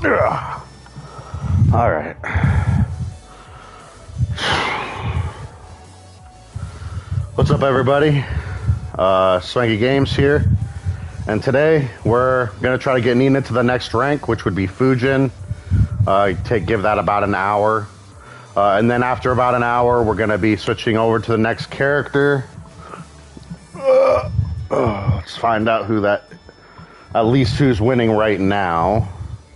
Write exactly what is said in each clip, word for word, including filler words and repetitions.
Ugh. All right. What's up, everybody? Uh, Swanky Games here. And today, we're going to try to get Nina to the next rank, which would be Fujin. Uh, take, give that about an hour. Uh, and then after about an hour, we're going to be switching over to the next character. Uh, uh, let's find out who that... At least who's winning right now.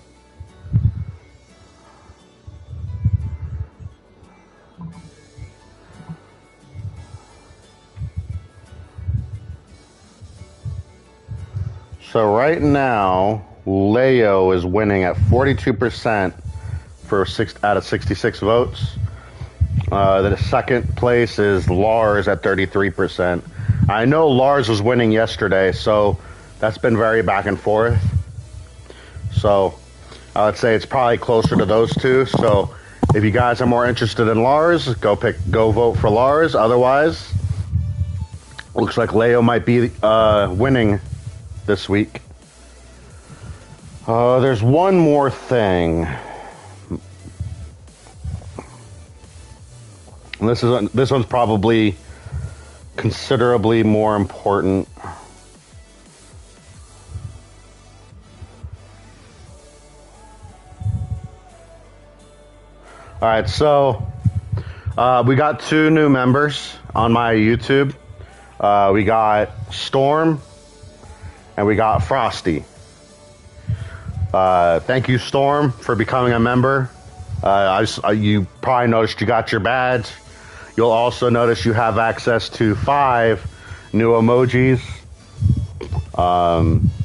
So right now, Leo is winning at forty-two percent for six out of sixty-six votes. Uh, the second place is Lars at thirty-three percent. I know Lars was winning yesterday, so that's been very back and forth. So I would say it's probably closer to those two. So if you guys are more interested in Lars, go pick, go vote for Lars. Otherwise, looks like Leo might be uh, winning this week. Uh, there's one more thing. And this is this one's probably considerably more important. All right, so uh, we got two new members on my YouTube. Uh, we got Storm and we got Frosty. Uh, thank you, Storm, for becoming a member. Uh, I just, uh, you probably noticed you got your badge. You'll also notice you have access to five new emojis. Um,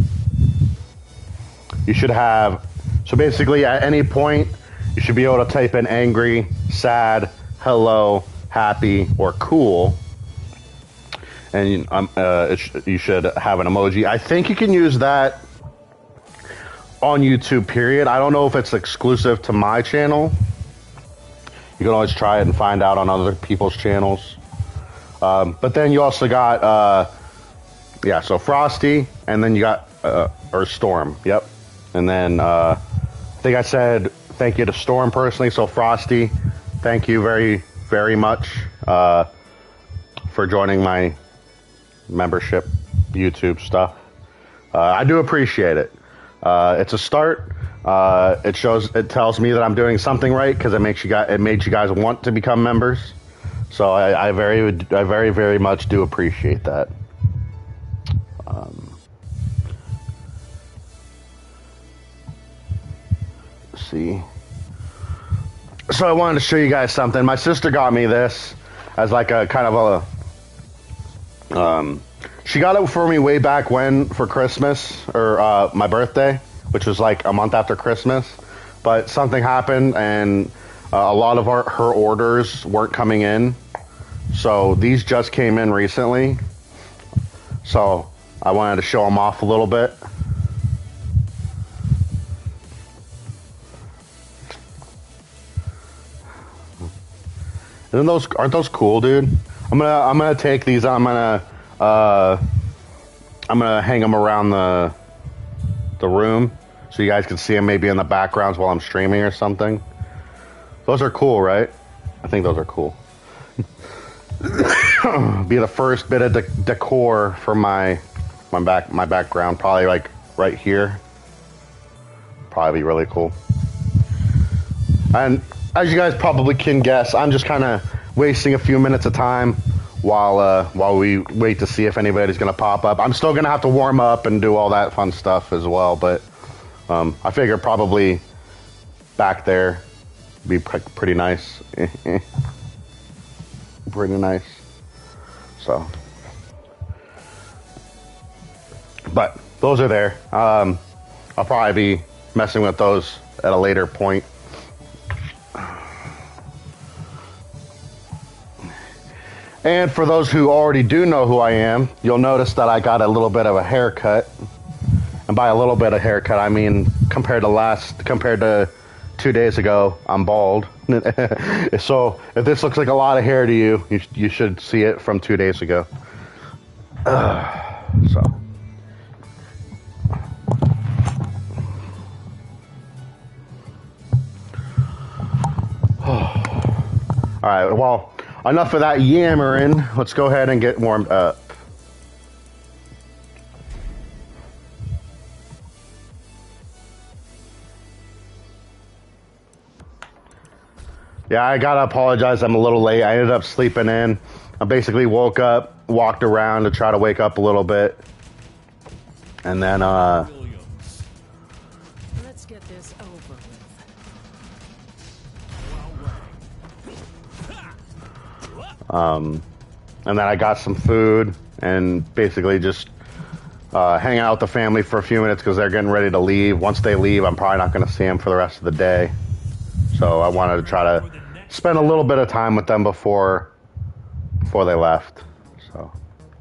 you should have, so basically at any point, you should be able to type in angry, sad, hello, happy, or cool. And um, uh, it sh- you should have an emoji. I think you can use that on YouTube, period. I don't know if it's exclusive to my channel. You can always try it and find out on other people's channels. Um, but then you also got, uh, yeah, so Frosty, and then you got, uh, or Storm, yep. And then uh, I think I said thank you to Storm personally. So Frosty, thank you very, very much uh, for joining my membership YouTube stuff. Uh, I do appreciate it. Uh, it's a start. Uh, it shows, it tells me that I'm doing something right because it makes you guys, it made you guys want to become members. So I, I very, I very, very much do appreciate that. Um, let's see. So I wanted to show you guys something. My sister got me this as like a kind of a, um, she got it for me way back when for Christmas or uh, my birthday, which was like a month after Christmas. But something happened and uh, a lot of our, her orders weren't coming in. So these just came in recently. So I wanted to show them off a little bit. Isn't those, aren't those cool, dude? I'm gonna I'm gonna take these. I'm gonna uh, I'm gonna hang them around the the room so you guys can see them maybe in the backgrounds while I'm streaming or something. Those are cool, right? I think those are cool. Be the first bit of de- decor for my my back my background. Probably like right here. Probably be really cool. And as you guys probably can guess, I'm just kind of wasting a few minutes of time while uh, while we wait to see if anybody's going to pop up. I'm still going to have to warm up and do all that fun stuff as well, but um, I figure probably back there be pre- pretty nice. Pretty nice. So, but those are there. Um, I'll probably be messing with those at a later point. And for those who already do know who I am, you'll notice that I got a little bit of a haircut. And by a little bit of haircut, I mean compared to last, compared to two days ago, I'm bald. So if this looks like a lot of hair to you, you, you should see it from two days ago. Uh, so. All right, well, enough of that yammering. Let's go ahead and get warmed up. Yeah, I gotta apologize. I'm a little late. I ended up sleeping in. I basically woke up, walked around to try to wake up a little bit, and then uh. Let's get this over with. Um, and then I got some food and basically just uh, hang out with the family for a few minutes because they're getting ready to leave. Once they leave, I'm probably not going to see them for the rest of the day. So I wanted to try to spend a little bit of time with them before before they left. So.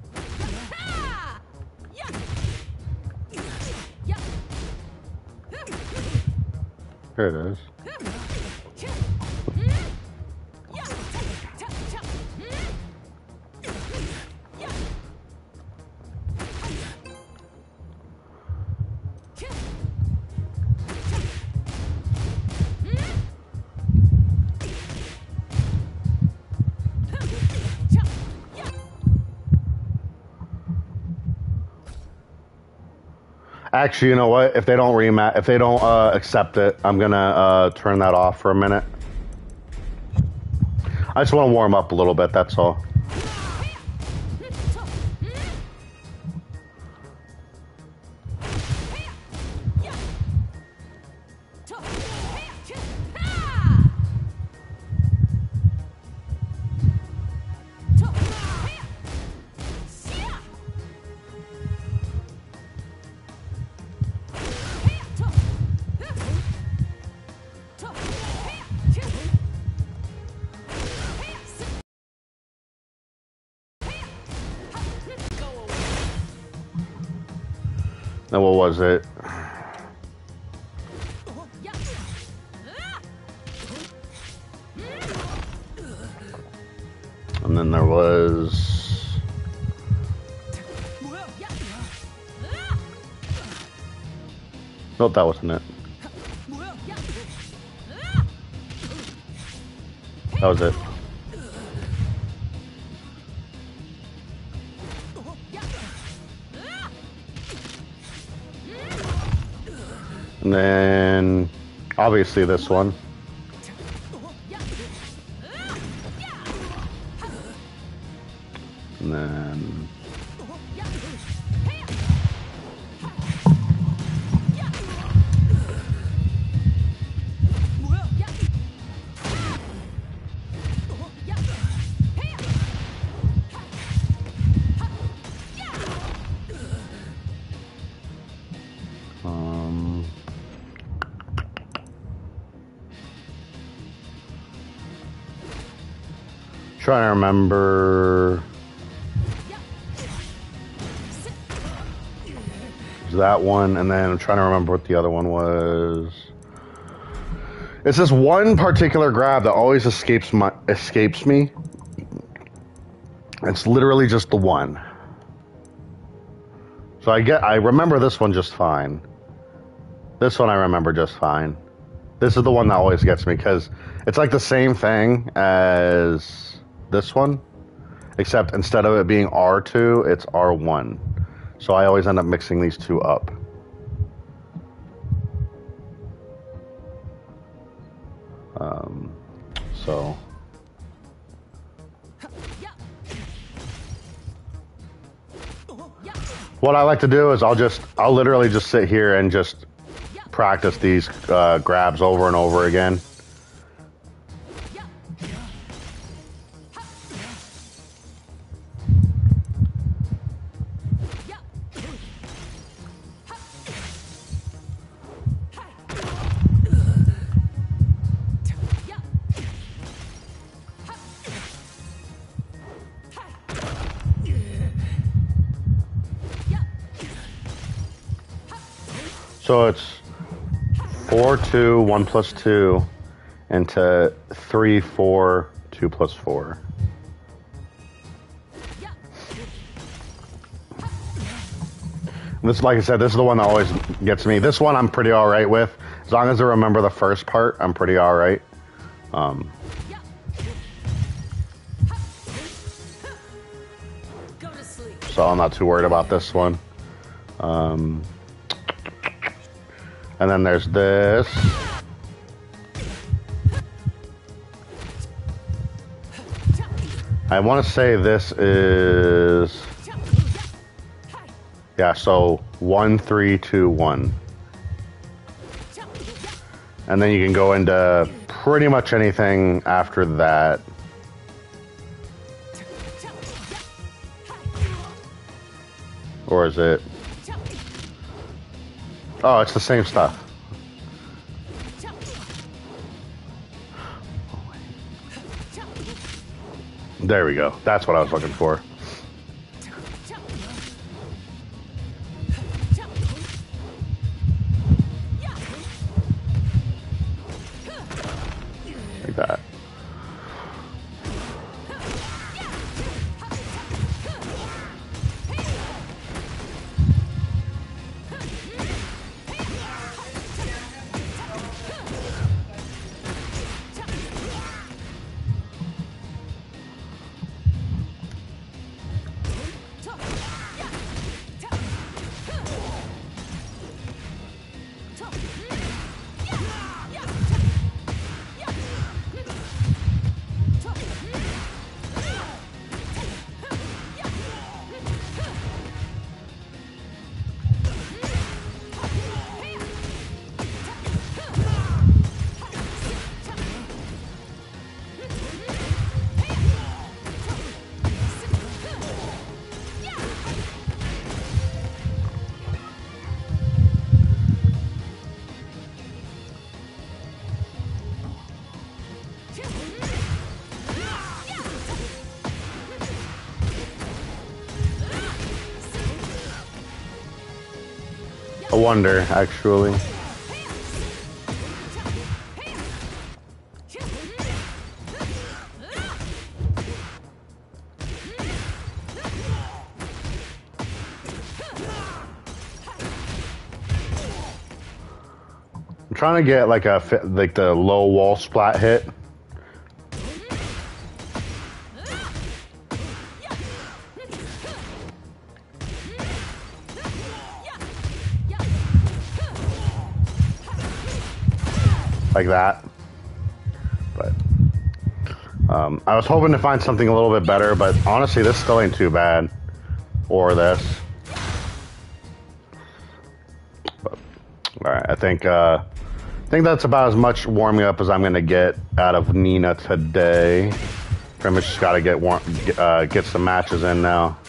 Here it is. Actually, you know what? If they don't remat, if they don't uh, accept it, I'm gonna uh, turn that off for a minute. I just want to warm up a little bit. That's all. Now, what was it? And then there was... Nope, that wasn't it. That was it. And then, obviously, this one. And then... Um... Trying to remember... that one, and then I'm trying to remember what the other one was. It's this one particular grab that always escapes my escapes me. It's literally just the one. So I get I remember this one just fine. This one I remember just fine. This is the one that always gets me because it's like the same thing as this one, except instead of it being R two, it's R one. So I always end up mixing these two up. Um, so. What I like to do is I'll just, I'll literally just sit here and just practice these uh, grabs over and over again. So it's four, two, one plus two, into three, four, two plus four. This, like I said, this is the one that always gets me. This one I'm pretty all right with. As long as I remember the first part, I'm pretty all right. Um, so I'm not too worried about this one. Um, and then there's this. I want to say this is... Yeah, so one, three, two, one. And then you can go into pretty much anything after that. Or is it? Oh, it's the same stuff. There we go. That's what I was looking for. Like that. I wonder, actually. I'm trying to get like a fit, like the low wall splat hit. Like that. But um, I was hoping to find something a little bit better, but honestly this still ain't too bad. Or this. But, all right, I think uh, I think that's about as much warming up as I'm gonna get out of Nina today. Pretty much just gotta get warm, get, uh, get some matches in now.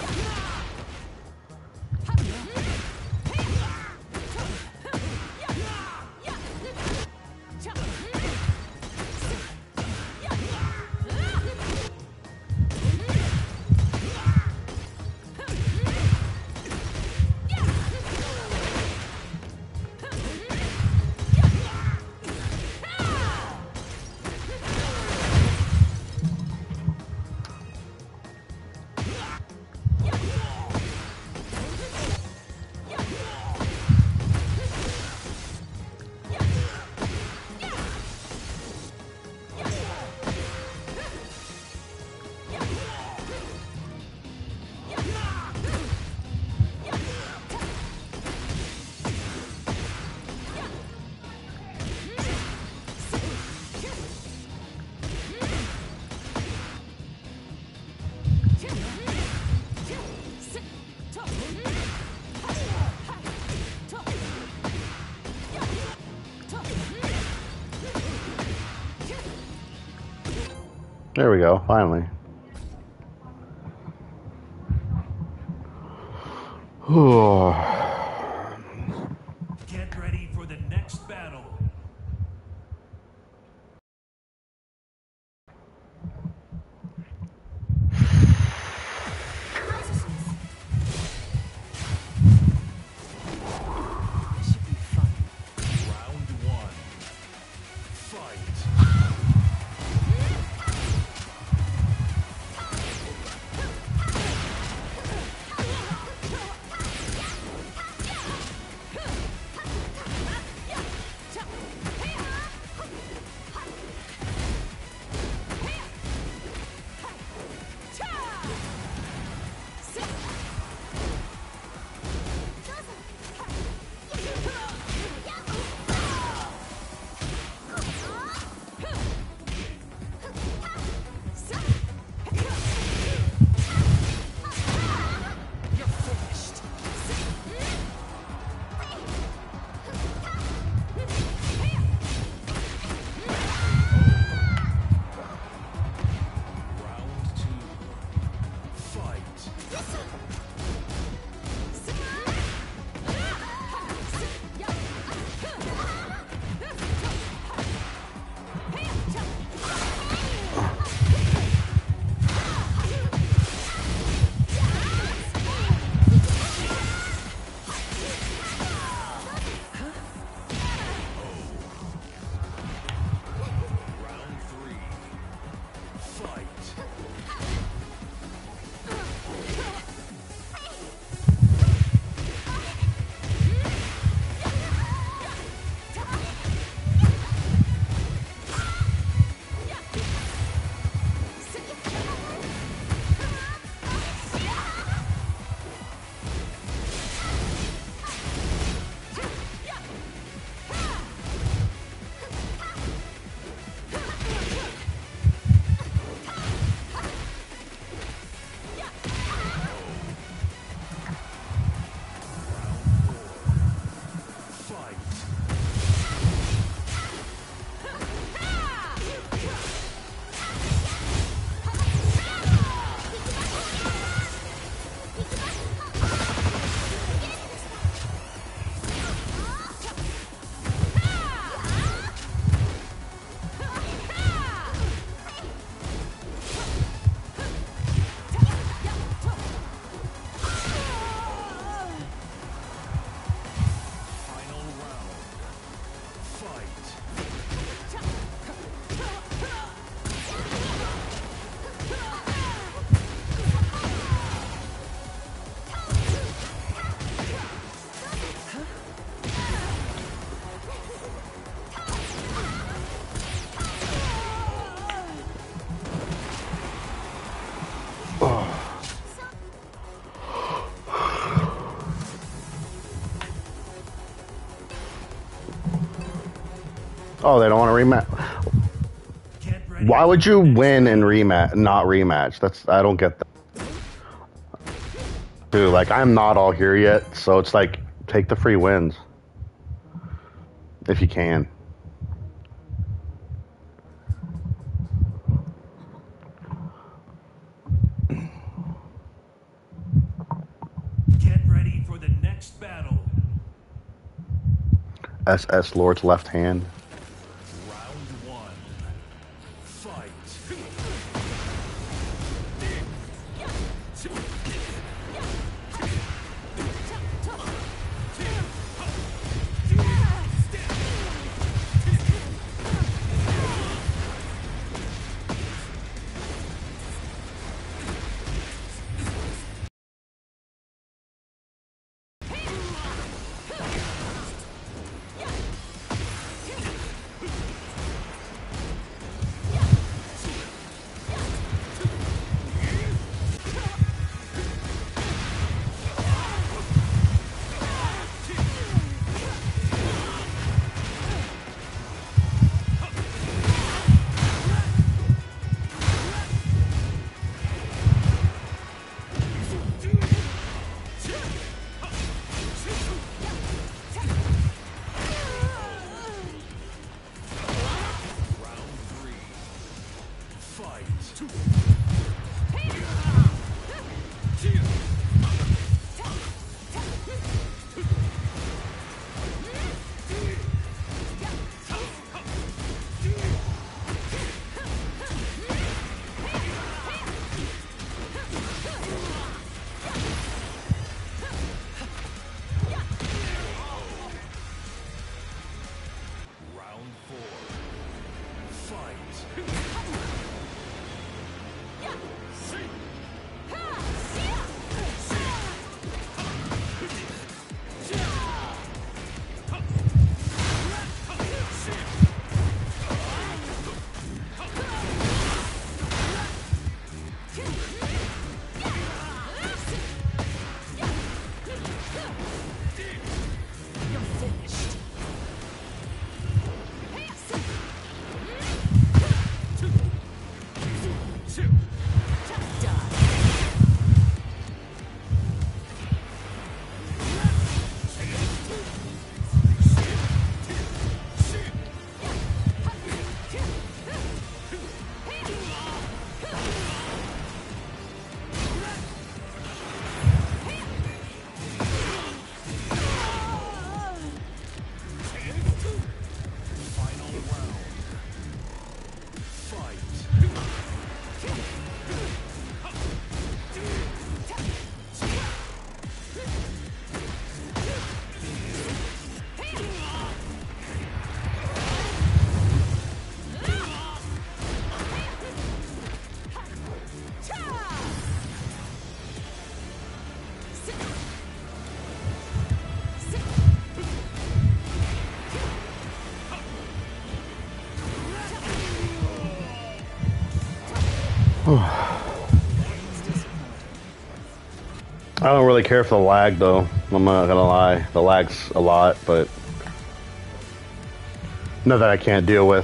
There we go, finally. Get ready for the next battle. This should be fun. Round one. Fight. Jump. Oh, they don't want to rematch. Get ready. Why would you win and rematch, not rematch? That's I don't get that. Dude, like I'm not all here yet, so it's like take the free wins if you can. Get ready for the next battle. S S Lord's left hand. Round one. Fight. I don't really care for the lag though. I'm not gonna lie, the lag's a lot, but nothing I can't deal with.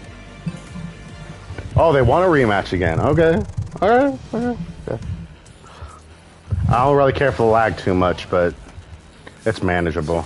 Oh, they want a rematch again. Okay, alright, okay. Okay. I don't really care for the lag too much, but it's manageable.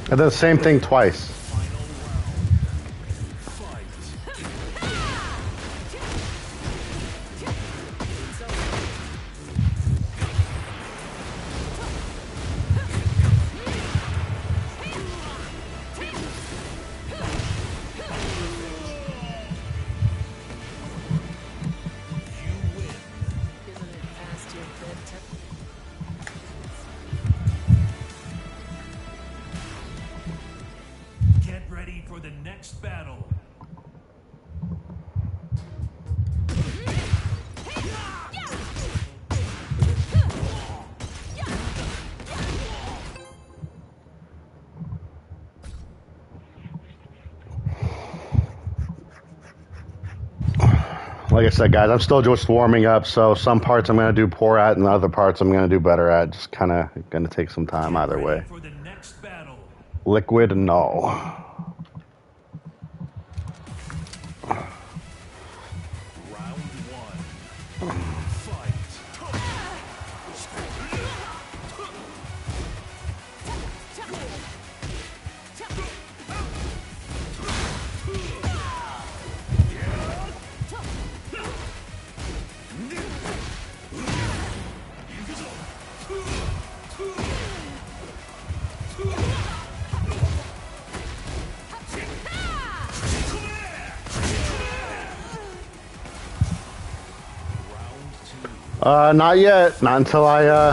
I did the same thing twice. Isn't it past your bedtime? Get ready for the next battle. Like I said, guys, I'm still just warming up, so some parts I'm going to do poor at, and other parts I'm going to do better at. Just kind of going to take some time Get either ready way. for the next battle. Liquid Null. Round one. Fight. Uh, not yet. Not until I, uh...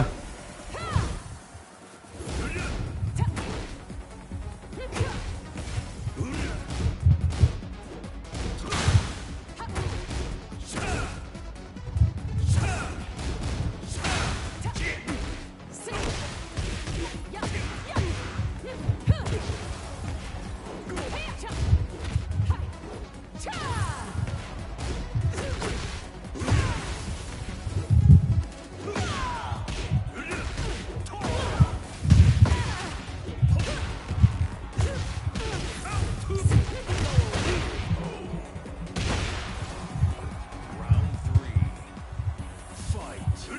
Round three. Fight.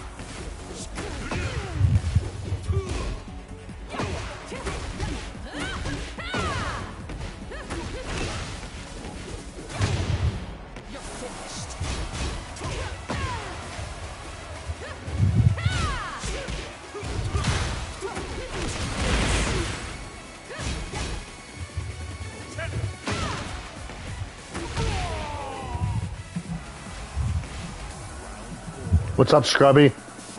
What's up, Scrubby?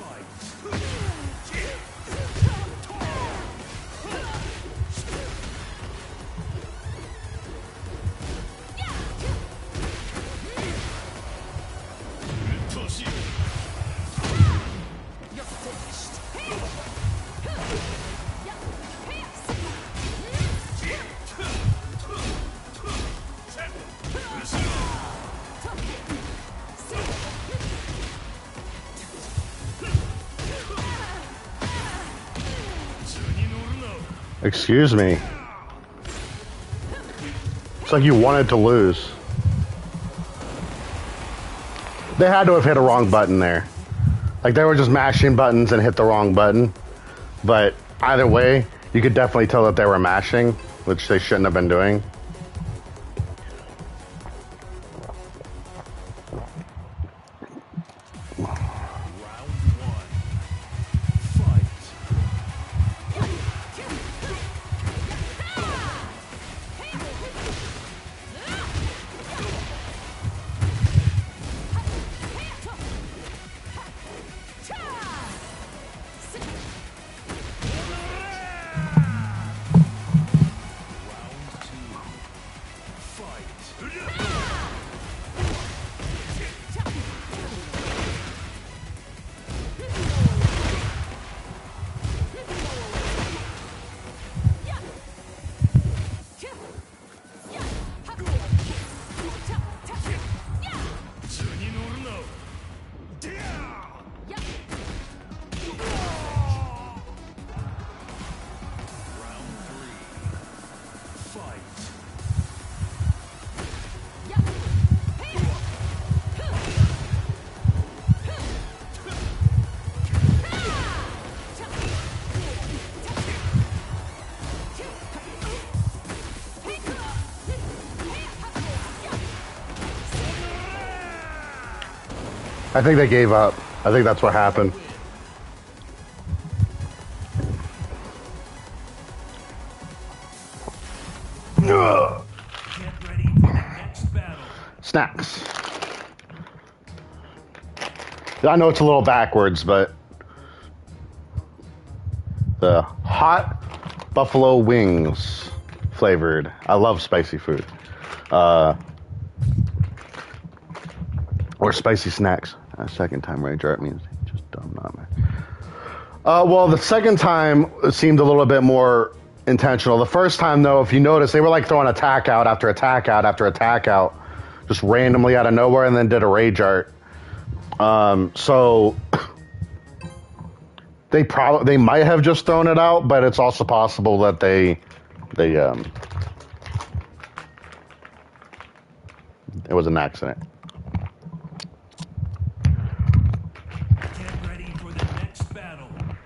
Excuse me. It's like you wanted to lose. They had to have hit a wrong button there. Like they were just mashing buttons and hit the wrong button. But either way, you could definitely tell that they were mashing, which they shouldn't have been doing. I think they gave up. I think that's what happened. Ugh. Get ready for the next battle. Snacks. I know it's a little backwards, but the hot buffalo wings flavored. I love spicy food. Uh, or spicy snacks. A second time Ranger, it means just dumb, not me. Uh, well, the second time seemed a little bit more intentional. The first time, though, if you notice, they were like throwing attack out after attack out after attack out, just randomly out of nowhere, and then did a rage art. Um, so they probably they might have just thrown it out, but it's also possible that they they um, it was an accident. Get ready for the next battle.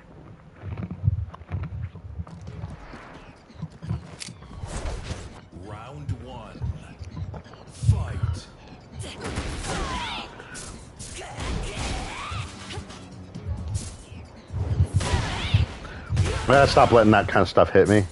Round one. Fight. I gotta stop letting that kind of stuff hit me.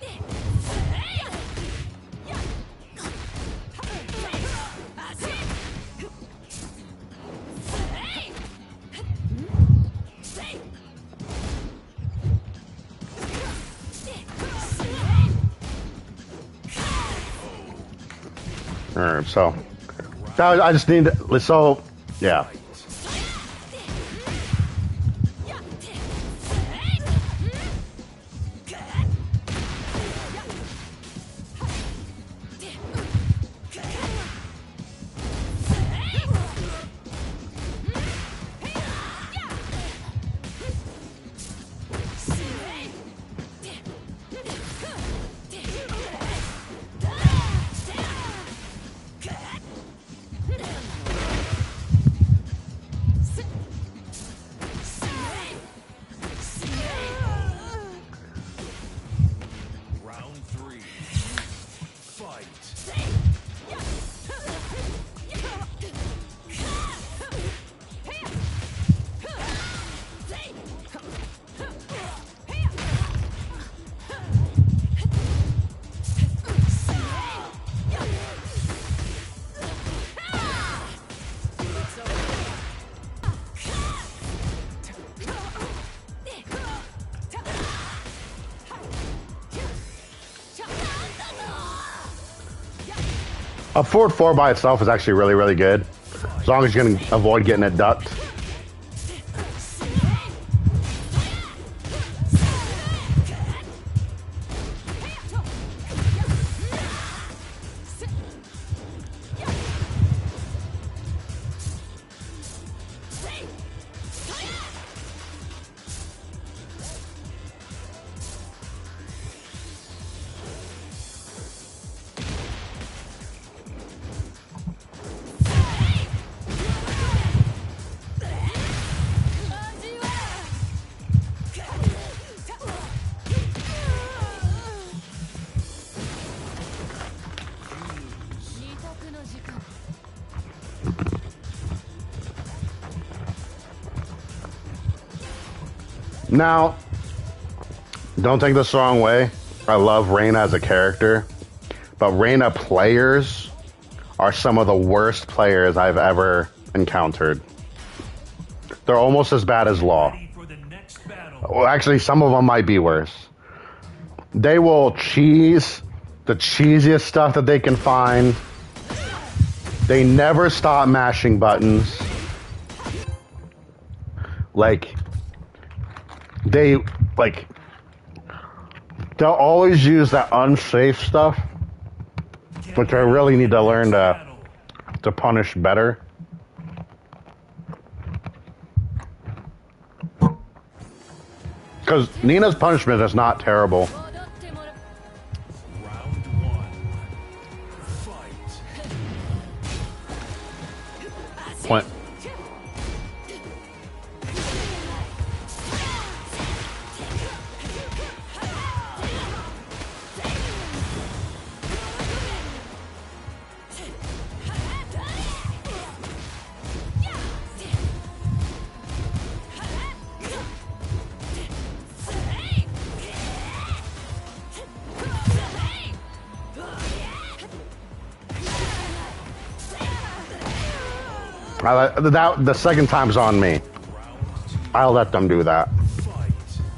Alright, so now I just need to, so yeah. Round three. Fight. A forward four by itself is actually really, really good. As long as you can avoid getting it ducked. Now, don't take this the wrong way. I love Reina as a character, but Reina players are some of the worst players I've ever encountered. They're almost as bad as Law. Ready for the next battle. Well, actually, some of them might be worse. They will cheese the cheesiest stuff that they can find. They never stop mashing buttons. Like, they, like, they'll always use that unsafe stuff, which I really need to learn to, to punish better. Because Nina's punishment is not terrible. Round one. Fight. Point. I let, that the second time's on me. I'll let them do that. Fight.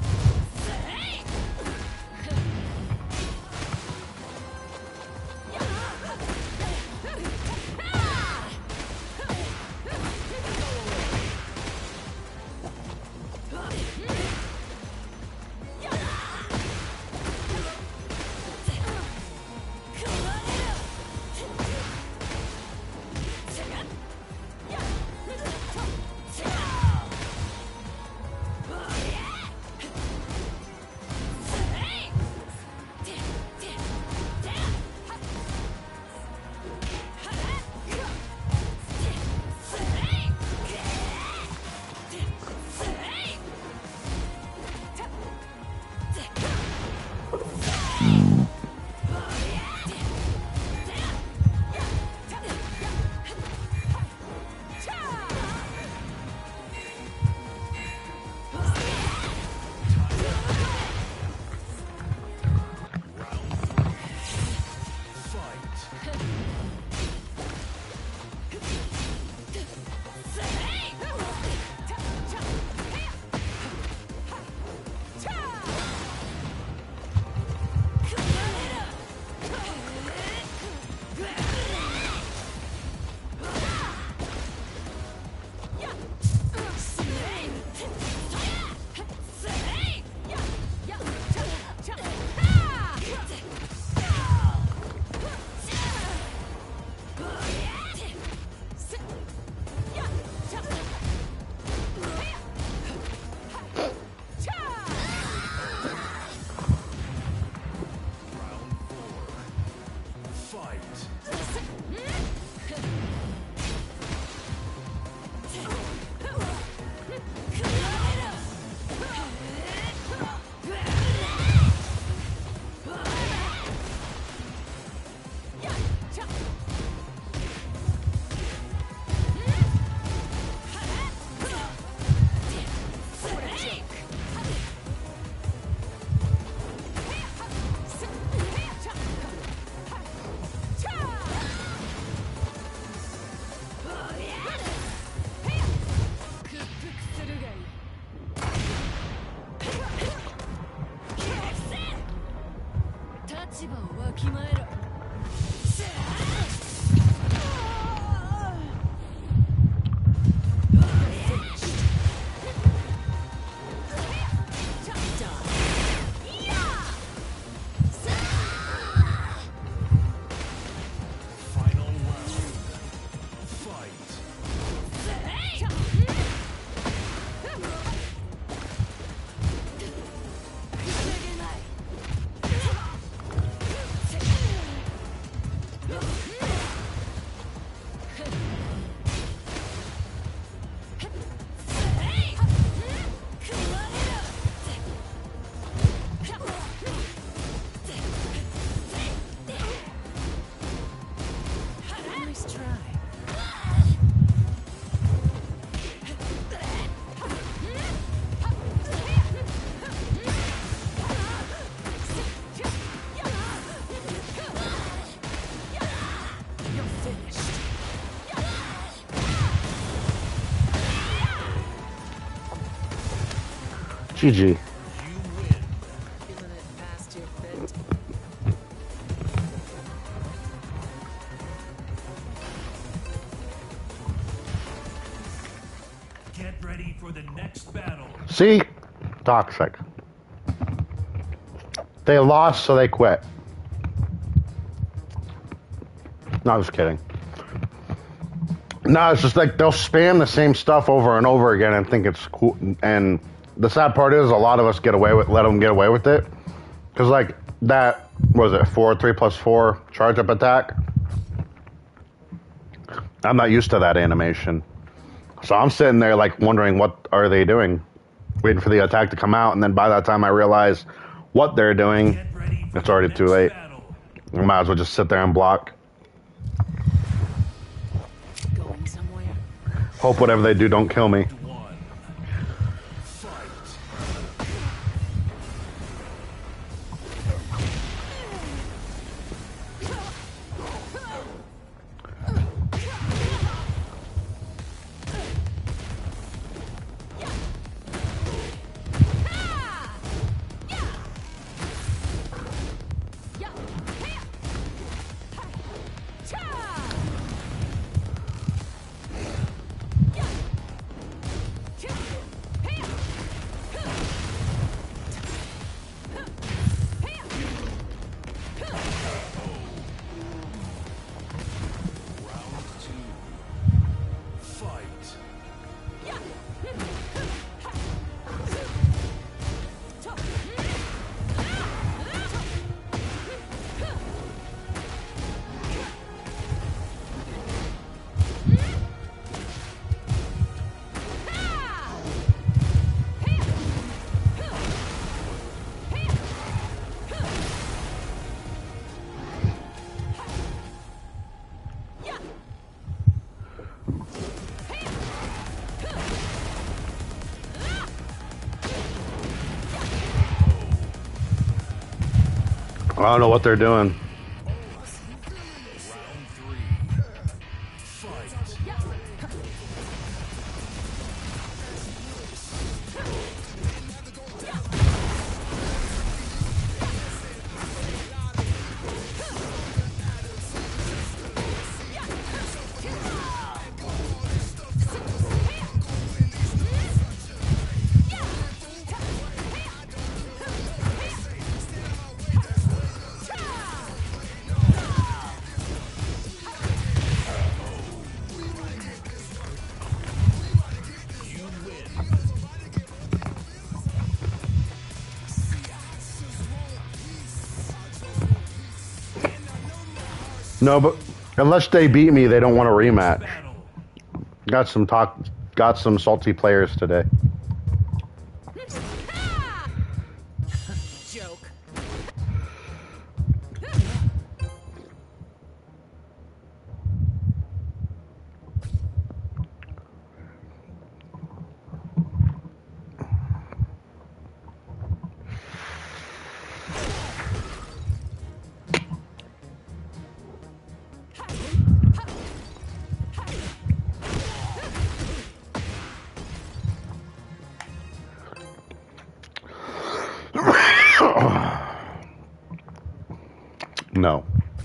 G G. Feeling it past your bedtime. Get ready for the next battle. See? Toxic. They lost, so they quit. No, I'm just kidding. No, it's just like they'll spam the same stuff over and over again and think it's cool. And the sad part is, a lot of us get away with, let them get away with it. Because, like, that, what was it, four, three plus four charge up attack? I'm not used to that animation. So I'm sitting there, like, wondering what are they doing? Waiting for the attack to come out, and then by that time I realize what they're doing, Get ready for it's the already too next late. battle. I might as well just sit there and block. Going somewhere? Hope whatever they do don't kill me. One. Fight. I don't know what they're doing. No, but unless they beat me, they don't want a rematch. Got some talk, got some salty players today. Joke. No.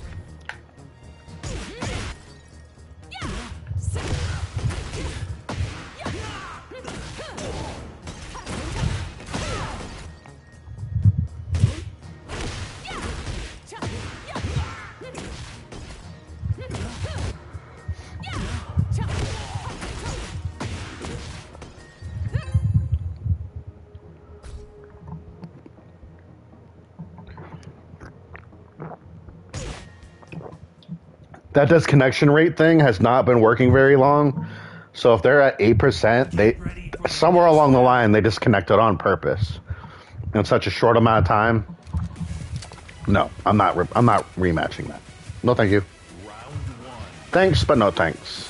That disconnection rate thing has not been working very long. So if they're at eight percent, they somewhere along the line they disconnected on purpose. In such a short amount of time. No, I'm not re- I'm not rematching that. No, thank you. Thanks, but no thanks.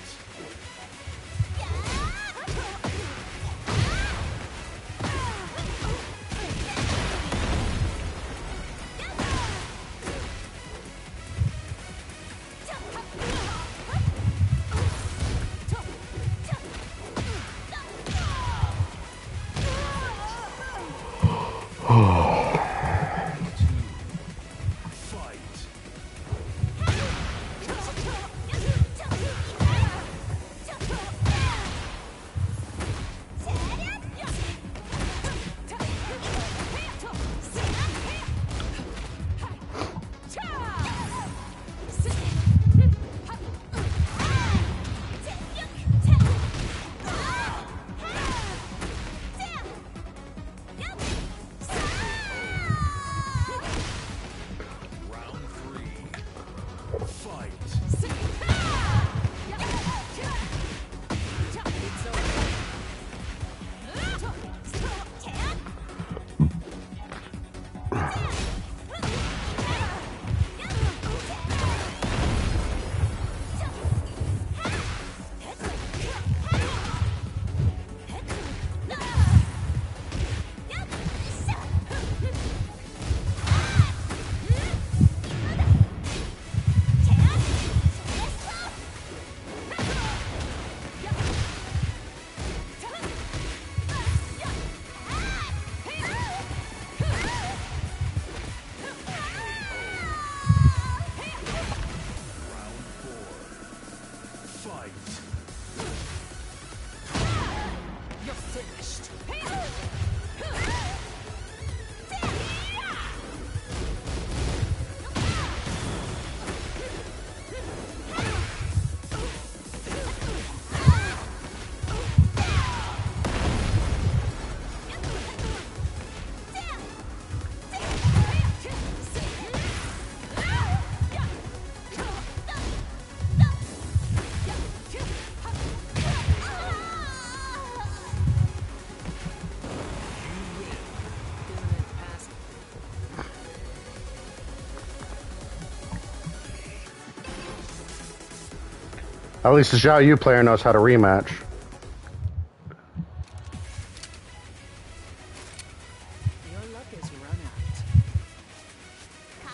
At least the Xiao Yu player knows how to rematch. Your luck is run out.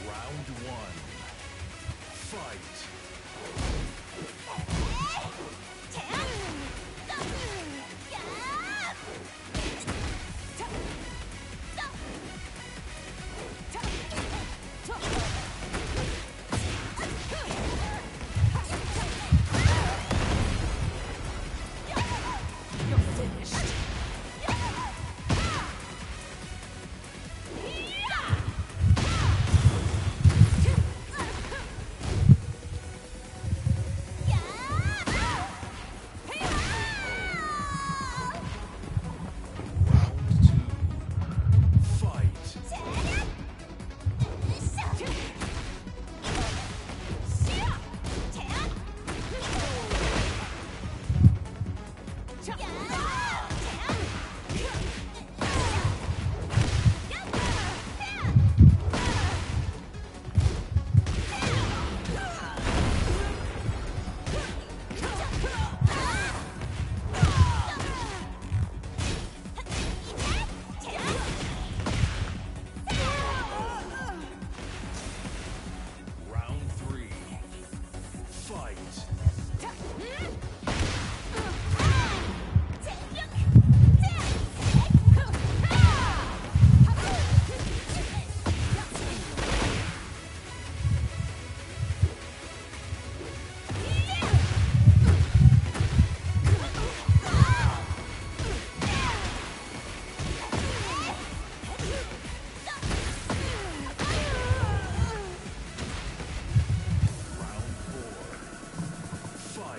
Round one. Fight. You're finished. Round two. Fight. Round three. Fight. Round four. Fight.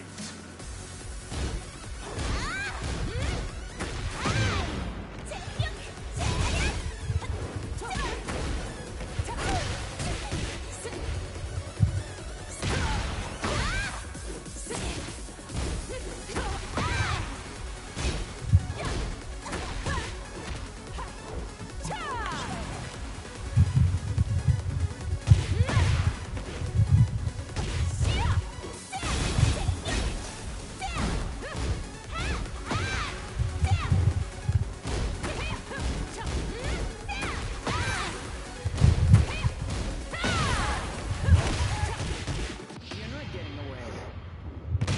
You're not getting away.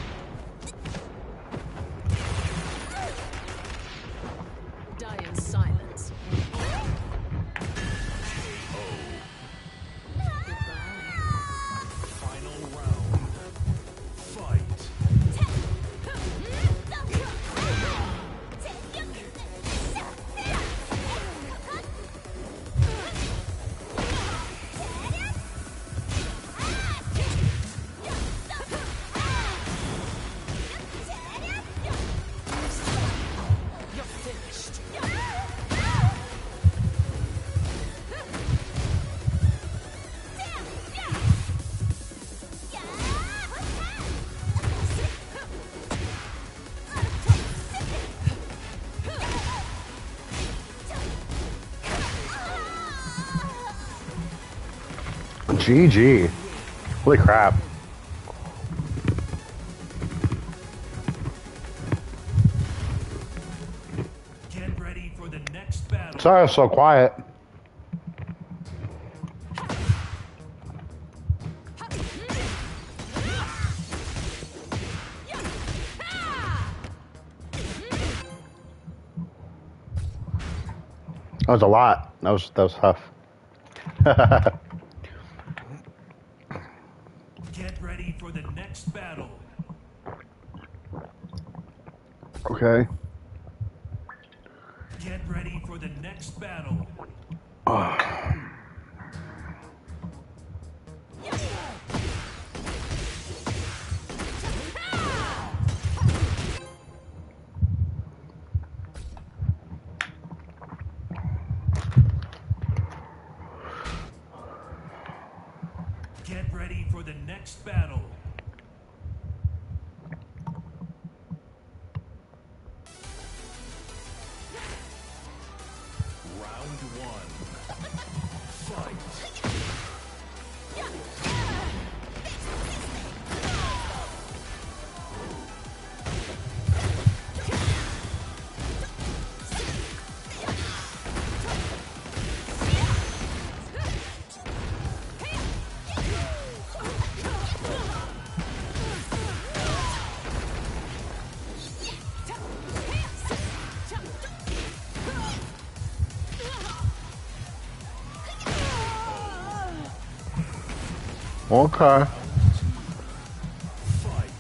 Die in silence. Goodbye. Final round. Fight. You're finished. G G. Holy crap. Get ready for the next battle. Sorry I was so quiet. That was a lot. That was that was tough. Get ready for the next battle. Okay. Get ready for the next battle. Get ready for the next battle. Round one. Fight. Okay. Fight.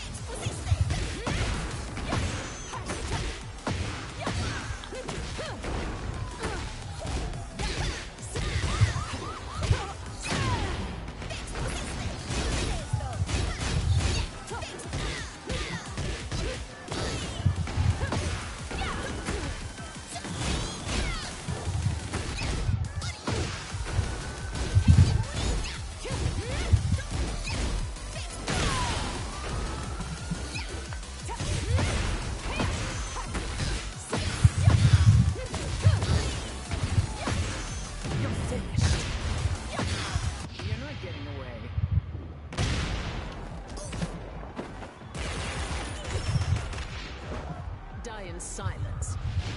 You're finished. You're not getting away. Die in silence.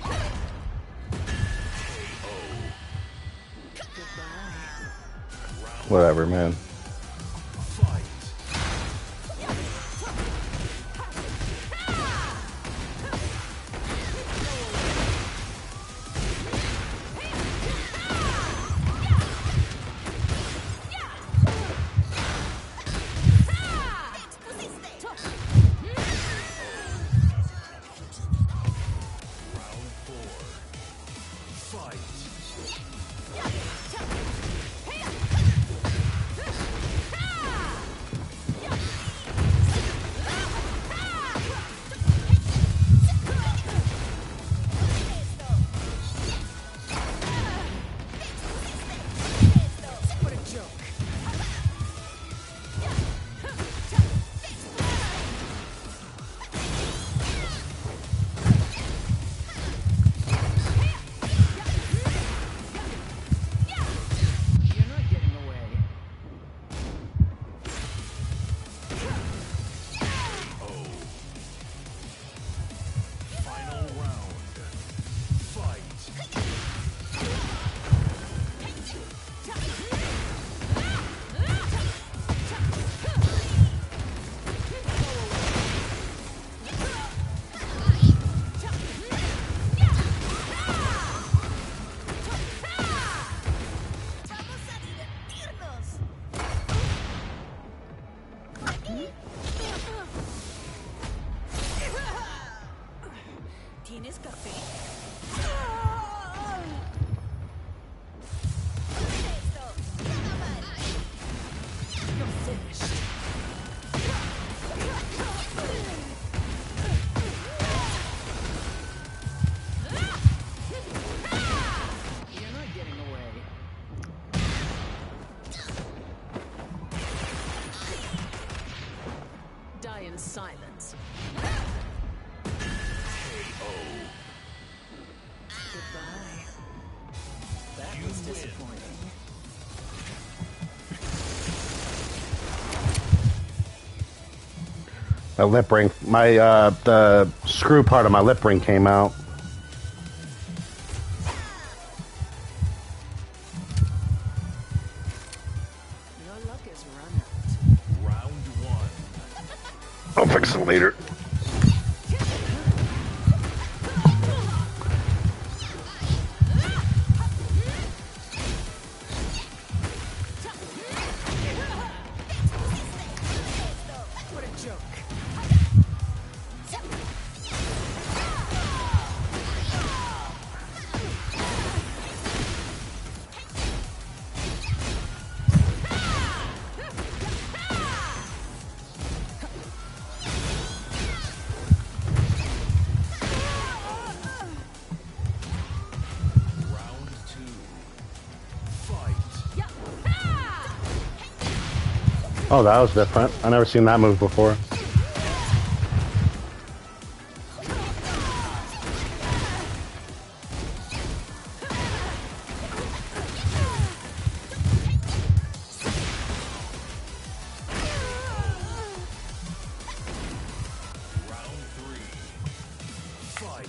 Goodbye. Whatever, man. Fight. Round four. Fight. What a joke. You're not getting away. Final round. Fight. ¿Tienes café? You're finished. You're not getting away. Die in silence. Goodbye. That You was win. disappointing. My lip ring, my uh, the screw part of my lip ring came out. Your luck is run out. Round one. I'll fix it later. What a joke. Round two. Fight. Oh, that was different. I never seen that move before. Round three. Fight.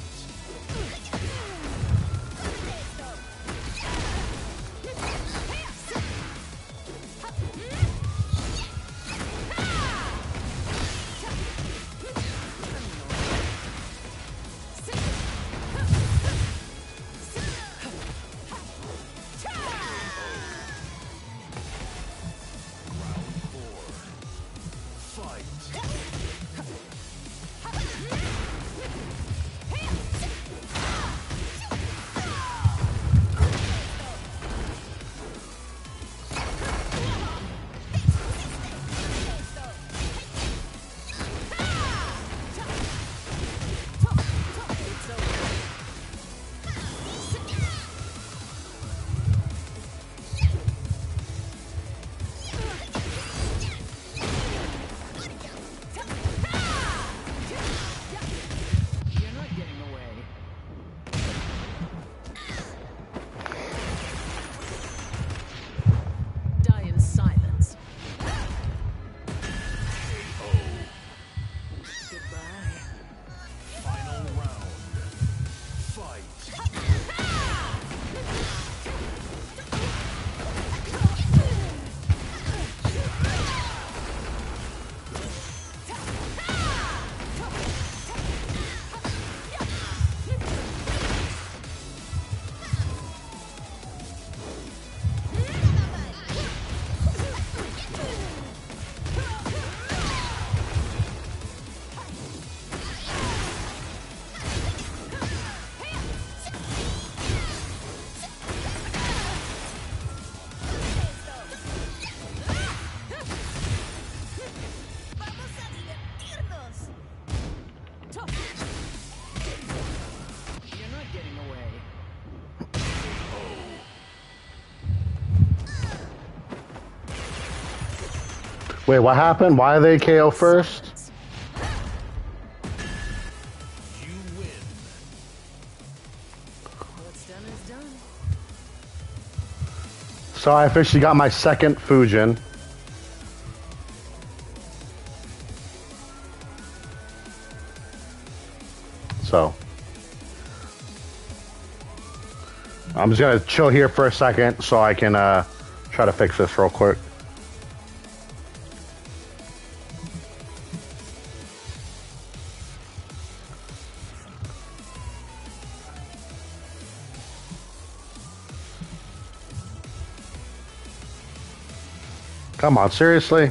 Wait, what happened? Why are they K O first? You win. What's done is done. So I officially got my second Fujin. So I'm just gonna chill here for a second so I can uh, try to fix this real quick. Come on, seriously?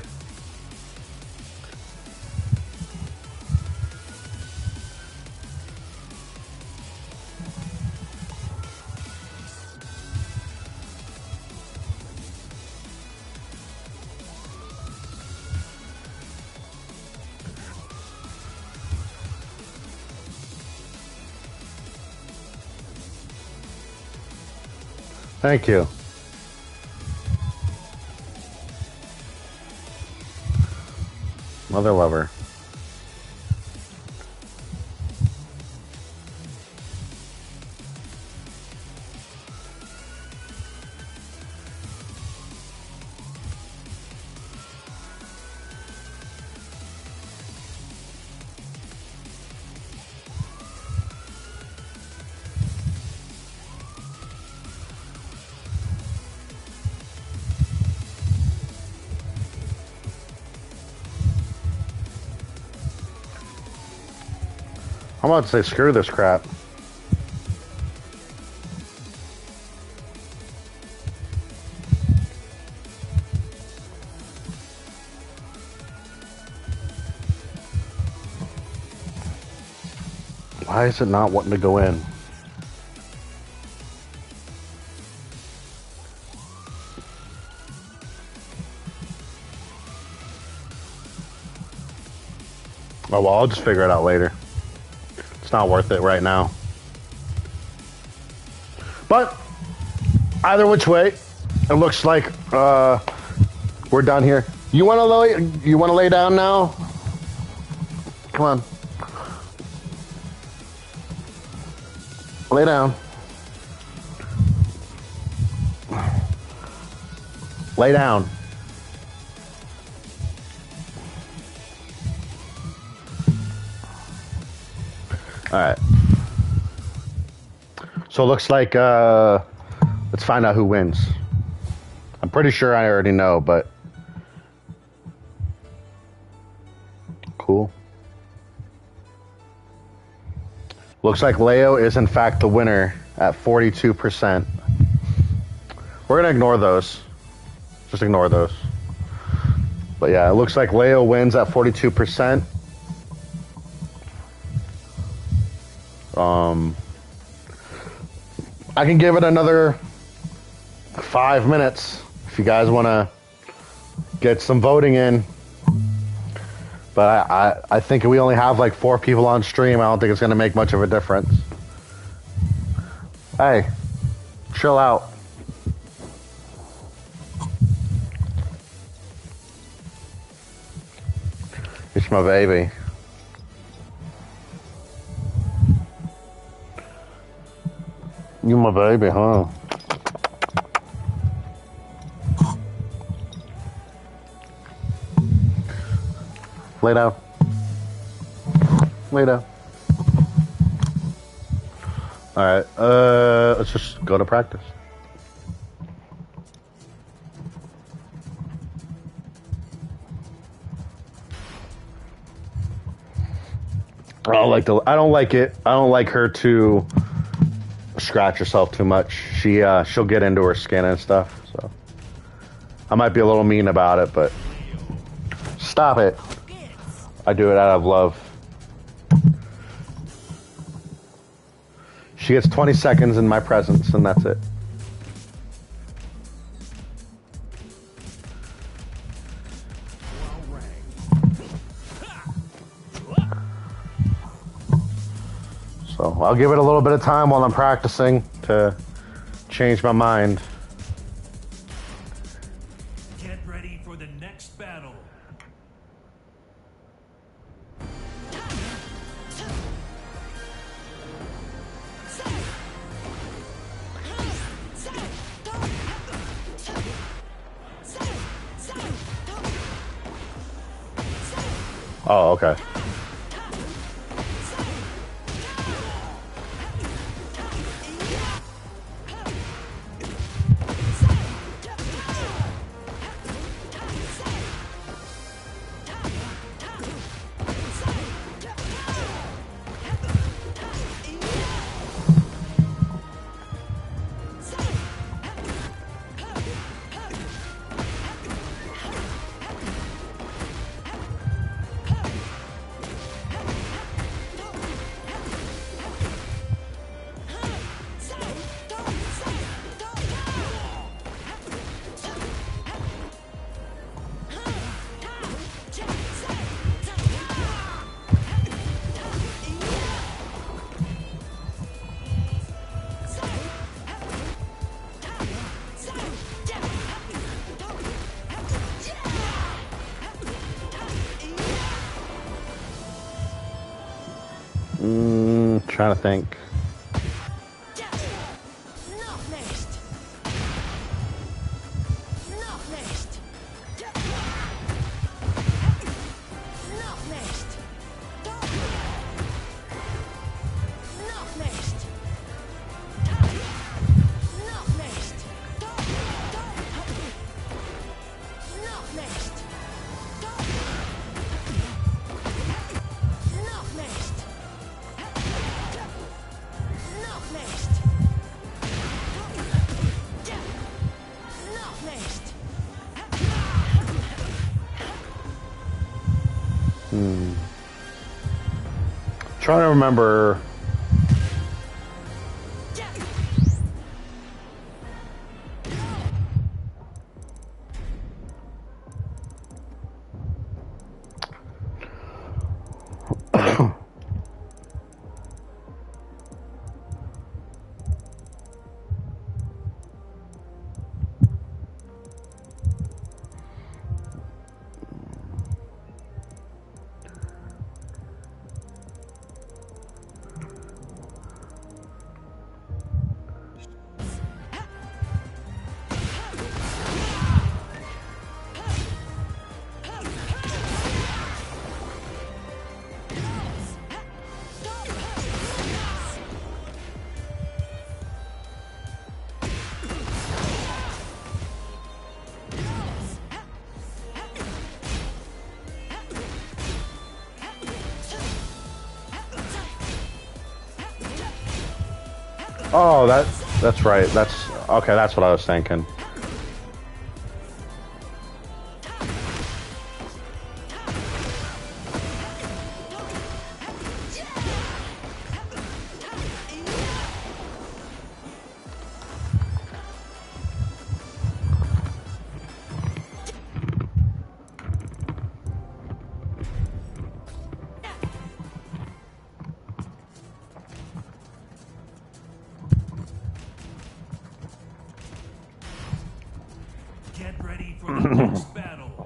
Thank you. Mother lover. I'm about to say screw this crap. Why is it not wanting to go in? Oh well, I'll just figure it out later. It's not worth it right now. But either which way, it looks like uh, we're done here. You want to lay? You want to lay down now? Come on, lay down. Lay down. All right. So it looks like, uh, let's find out who wins. I'm pretty sure I already know, but cool. Looks like Leo is in fact the winner at forty-two percent. We're going to ignore those. Just ignore those. But yeah, it looks like Leo wins at forty-two percent. Um, I can give it another five minutes if you guys want to get some voting in. But I, I, I think we only have like four people on stream. I don't think it's going to make much of a difference. Hey, chill out. It's my baby. You my baby, huh? Lay down. Lay down. All right. Uh, let's just go to practice. I don't like the. I don't like it. I don't like her to scratch herself too much. She uh, she'll get into her skin and stuff. So I might be a little mean about it, but stop it. I do it out of love. She gets twenty seconds in my presence, and that's it. So I'll give it a little bit of time while I'm practicing to change my mind. Get Get ready for the next battle. Oh, okay. Mm, trying to think. Nog nicht. Nog nicht. Nog nicht. Nog nicht. Nog nicht. Nog nicht. Nog nicht. Nog nicht. Nog nicht. Hmm. Trying to remember. Oh, that that's right. That's okay. That's what I was thinking. Get ready for the next battle.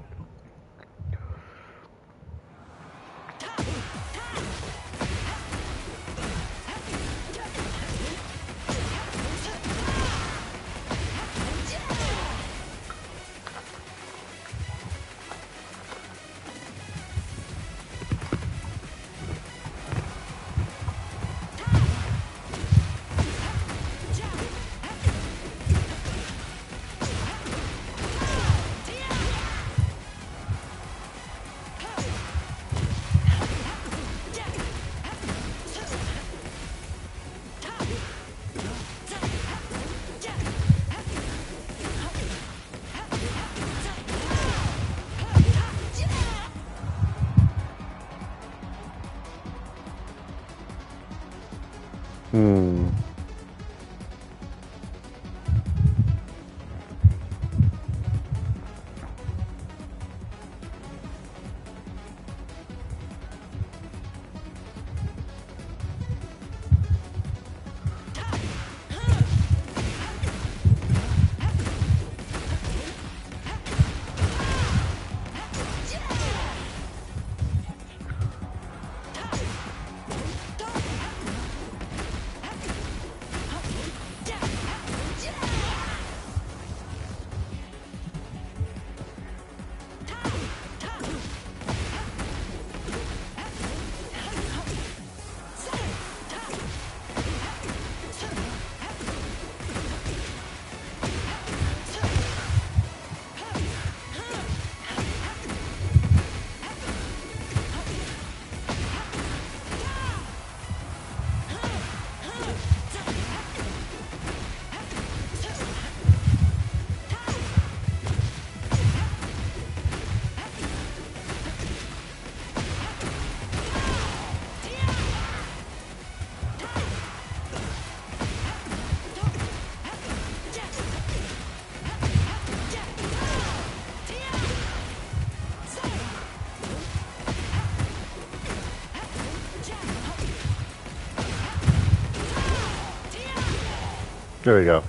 There we go.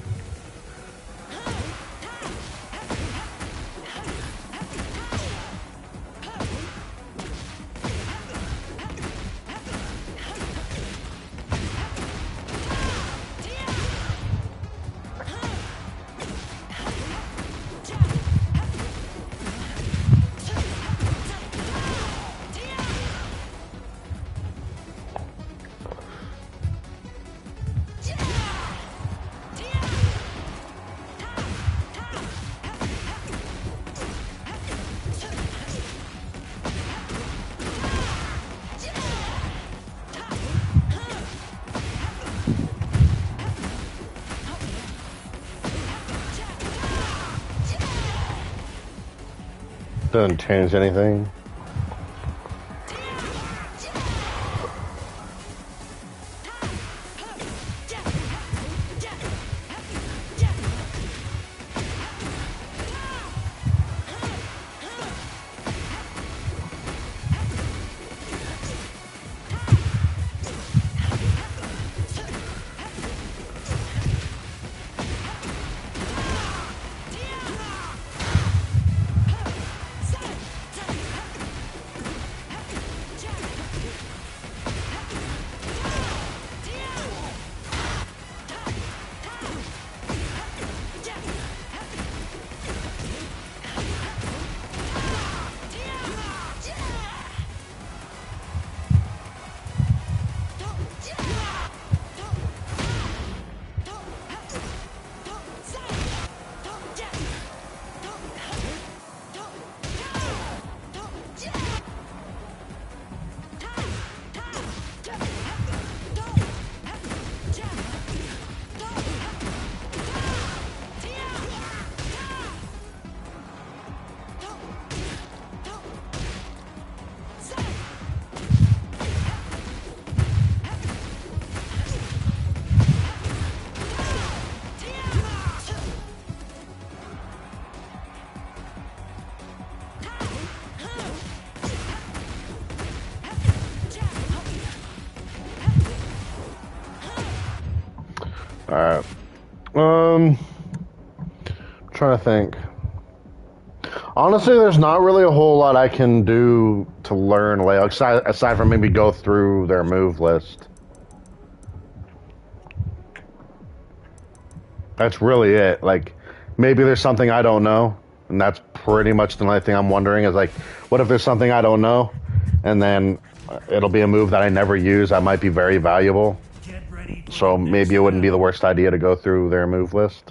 Doesn't change anything. Alright. Um, trying to think. Honestly, there's not really a whole lot I can do to learn Leo, aside, aside from maybe go through their move list. That's really it. Like, maybe there's something I don't know, and that's pretty much the only thing I'm wondering is, like, what if there's something I don't know, and then it'll be a move that I never use that might be very valuable. So maybe it wouldn't be the worst idea to go through their move list.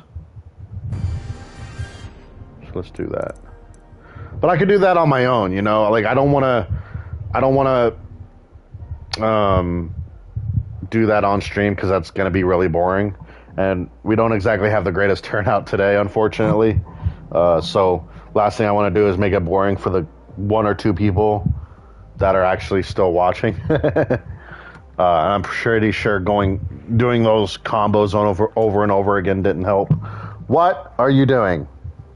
So let's do that. But I could do that on my own, you know? Like, I don't want to... I don't want to... Um, do that on stream, because that's going to be really boring. And we don't exactly have the greatest turnout today, unfortunately. Uh, so, last thing I want to do is make it boring for the one or two people that are actually still watching. Uh, I'm pretty sure going doing those combos on over over and over again didn't help. What are you doing?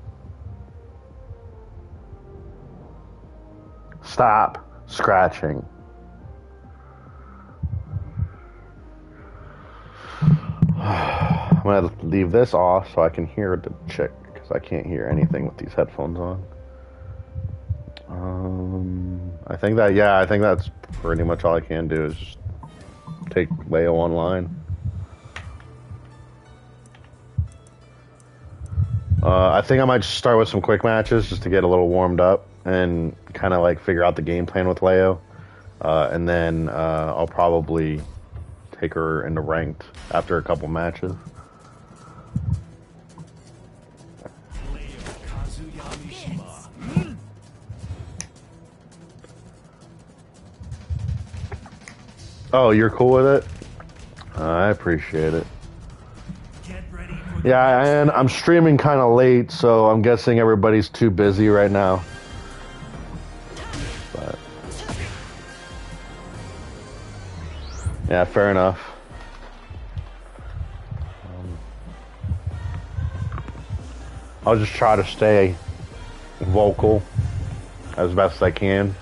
Stop scratching. I'm gonna leave this off so I can hear the chick, because I can't hear anything with these headphones on. Um, I think that yeah, I think that's pretty much all I can do is just take Leo online. Uh, I think I might start with some quick matches just to get a little warmed up and kind of like figure out the game plan with Leo. Uh, and then uh, I'll probably take her into ranked after a couple matches. Oh, you're cool with it? Uh, I appreciate it. Yeah, and I'm streaming kind of late, so I'm guessing everybody's too busy right now. But yeah, fair enough. Um, I'll just try to stay vocal as best I can.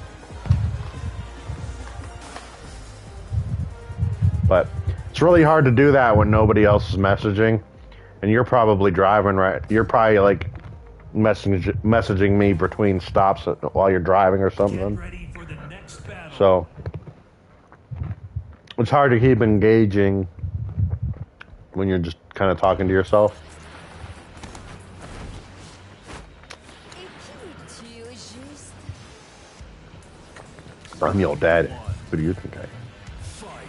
But it's really hard to do that when nobody else is messaging. And you're probably driving right. You're probably like message, messaging me between stops while you're driving or Get something. ready for the next battle. So it's hard to keep engaging when you're just kind of talking to yourself. Équipe, tu es juste. I'm your dad. Who do you think I am? Fight.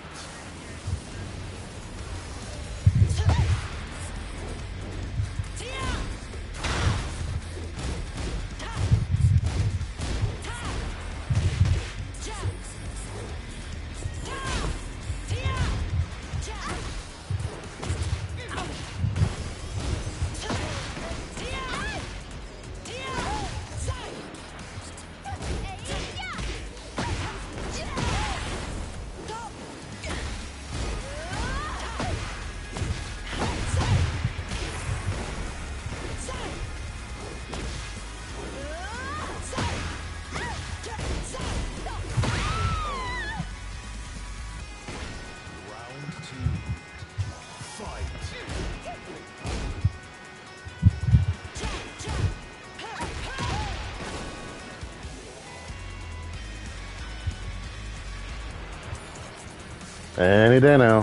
Round two. Fight. Any day now.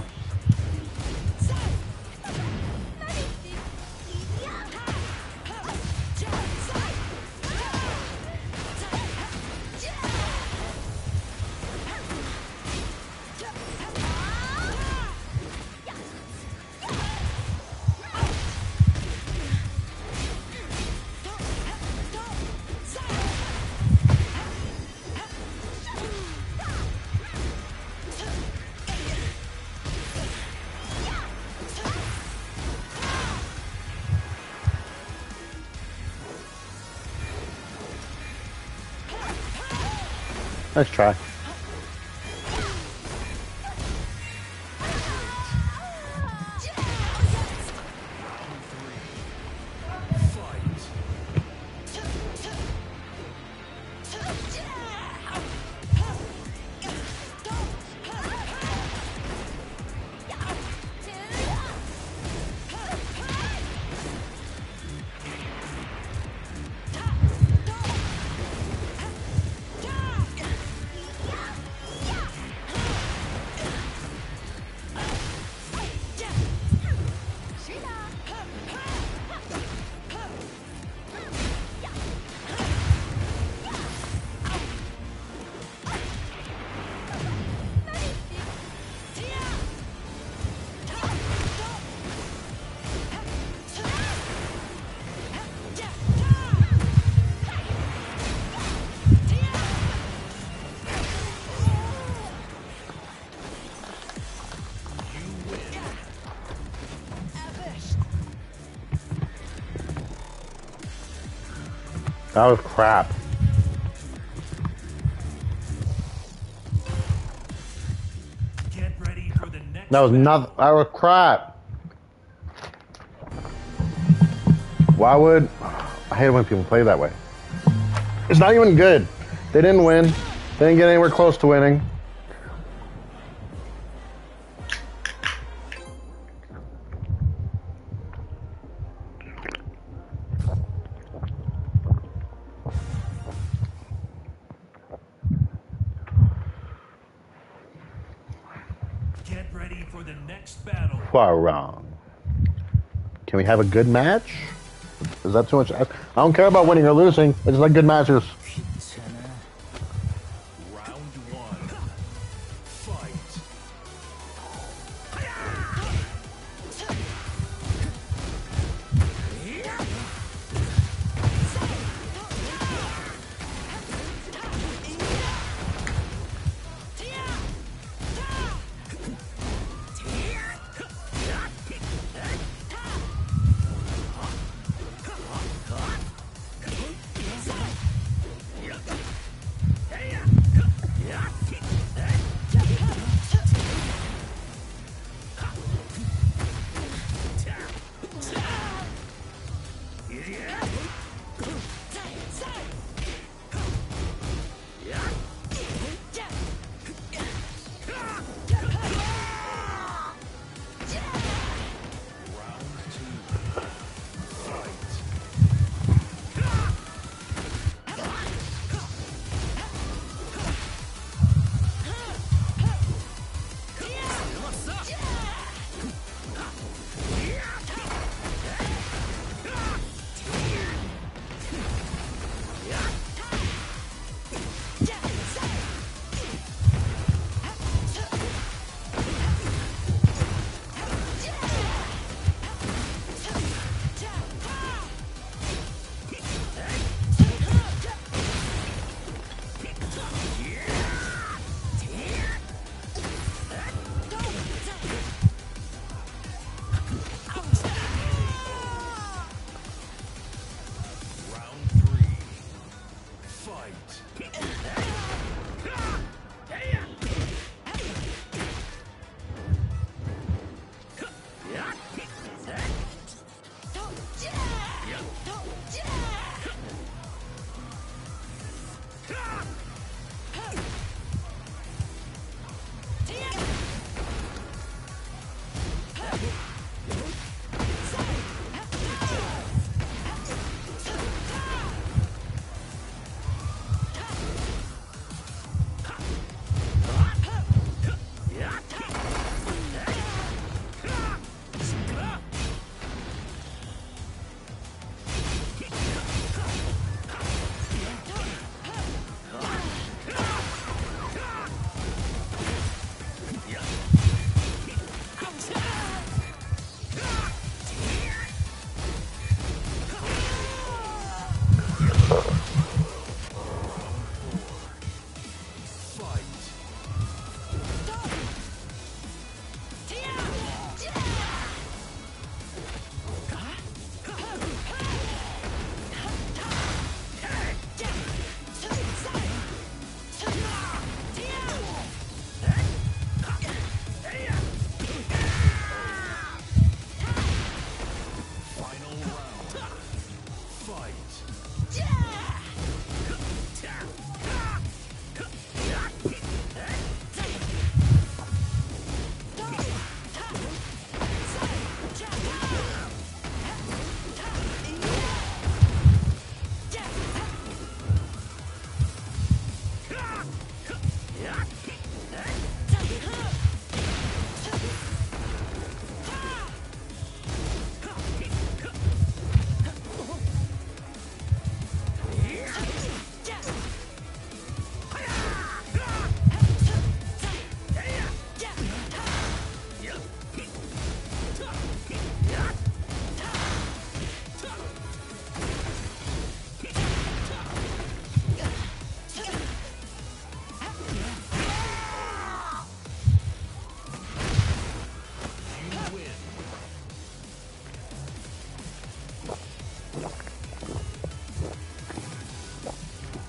Nice try. That was crap. Get ready for the next That was nothing. That was crap. Why would... I hate it when people play that way. It's not even good. They didn't win. They didn't get anywhere close to winning. Get ready for the next battle. Far wrong. Can we have a good match? Is that too much? I don't care about winning or losing. I just like good matches. Round one. Fight.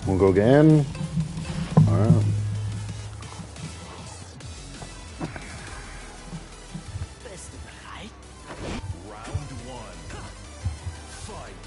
We'll go again. Alright. Bist du bereit? Round one. Fight.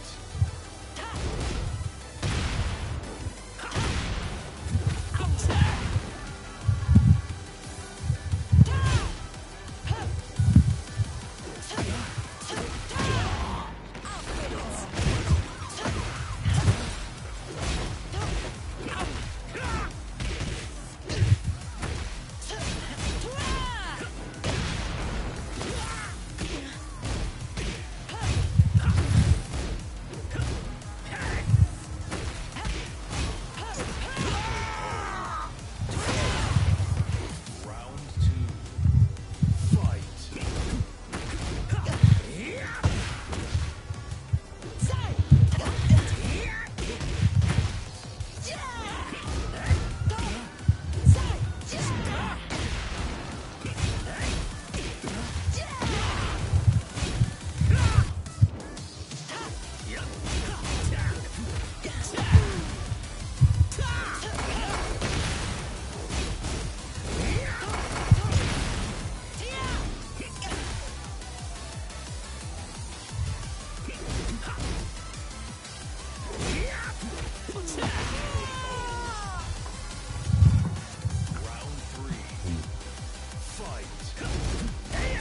Round two. Fight. Round three. Fight.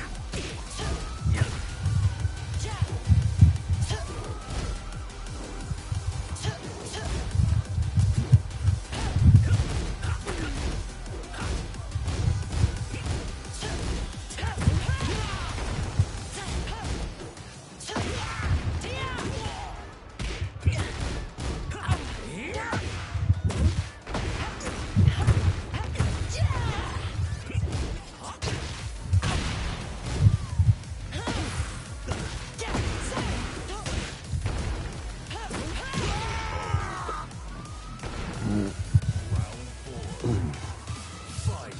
Round four. Fight.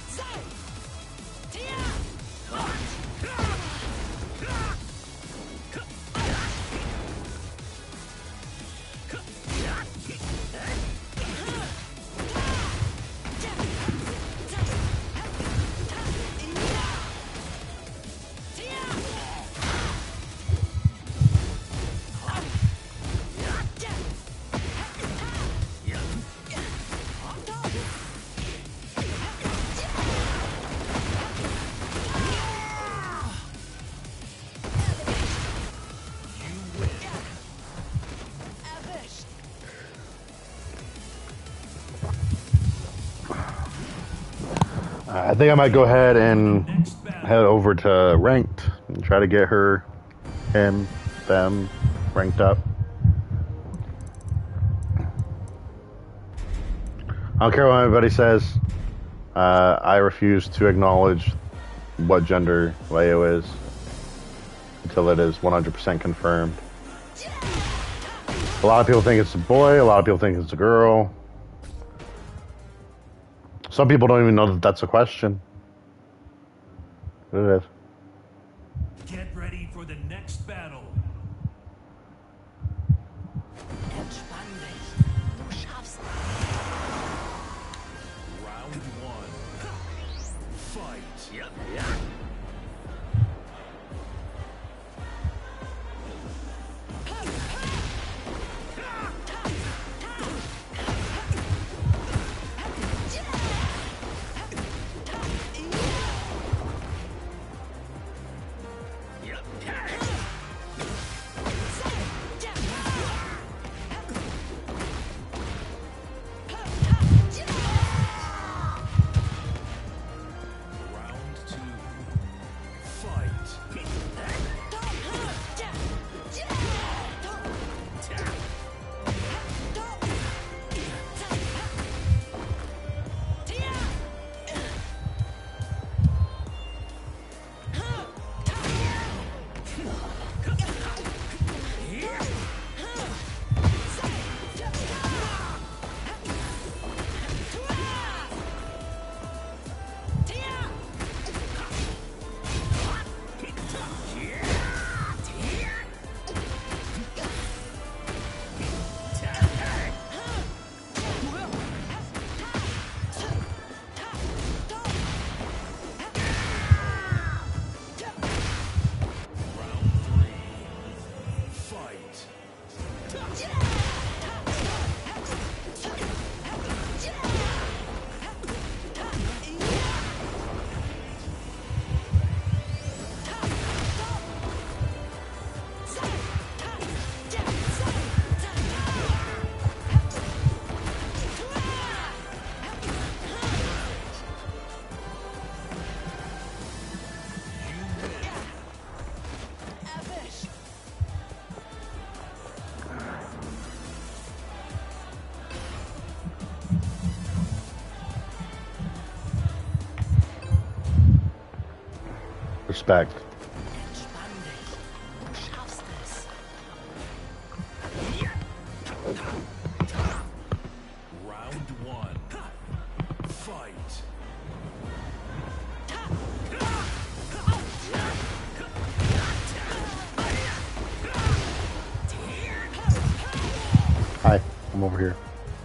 You win. Erwischt. I think I might go ahead and Next battle. head over to ranked and try to get her, him, them ranked up. I don't care what anybody says. Uh, I refuse to acknowledge what gender Leo is until it is one hundred percent confirmed. A lot of people think it's a boy, a lot of people think it's a girl. Some people don't even know that that's a question. But it is. Get ready for the next battle. Entspann dich. Du schaffst es. Round one. Fight. Yep. respect. Entspann dich. Du schaffst es. Round one. Fight. Hi, I'm over here.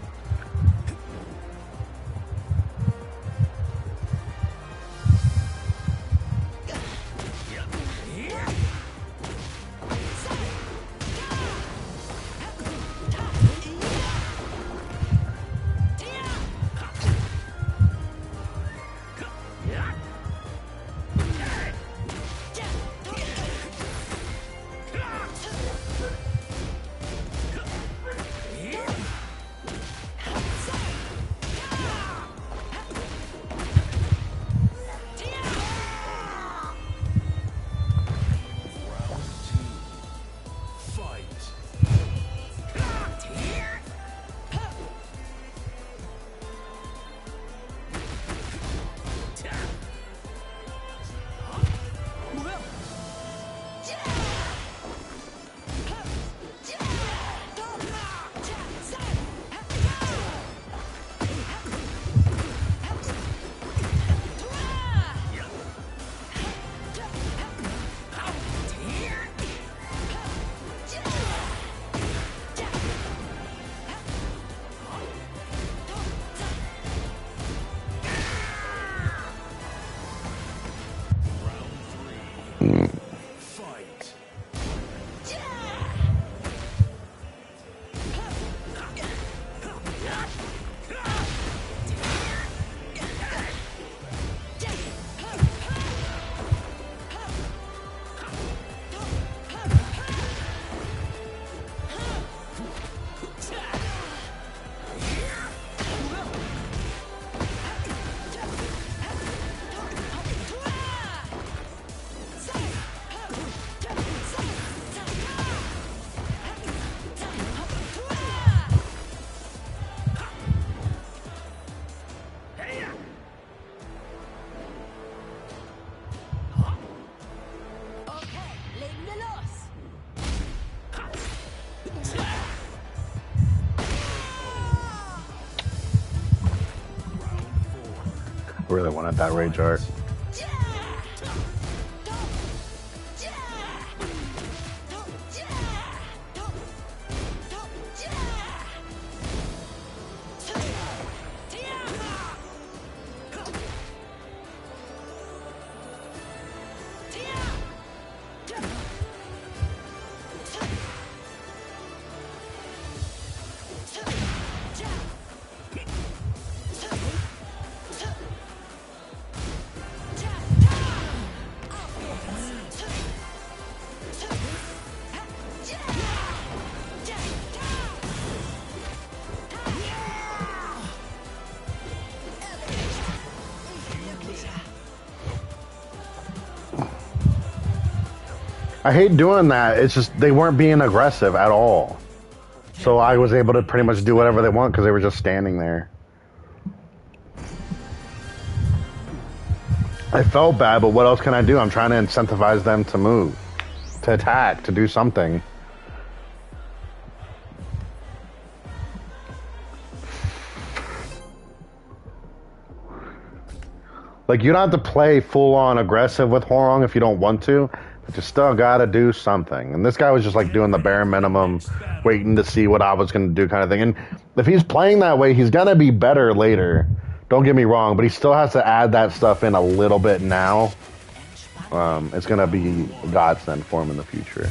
Really wanted that rage art. I hate doing that. It's just they weren't being aggressive at all. So I was able to pretty much do whatever they want because they were just standing there. I felt bad, but what else can I do? I'm trying to incentivize them to move, to attack, to do something. Like, you don't have to play full-on aggressive with Hwoarang if you don't want to, but you still gotta do something. And this guy was just like doing the bare minimum, waiting to see what I was gonna do kind of thing. And if he's playing that way, he's gonna be better later. Don't get me wrong, but he still has to add that stuff in a little bit now. Um, it's gonna be a godsend for him in the future.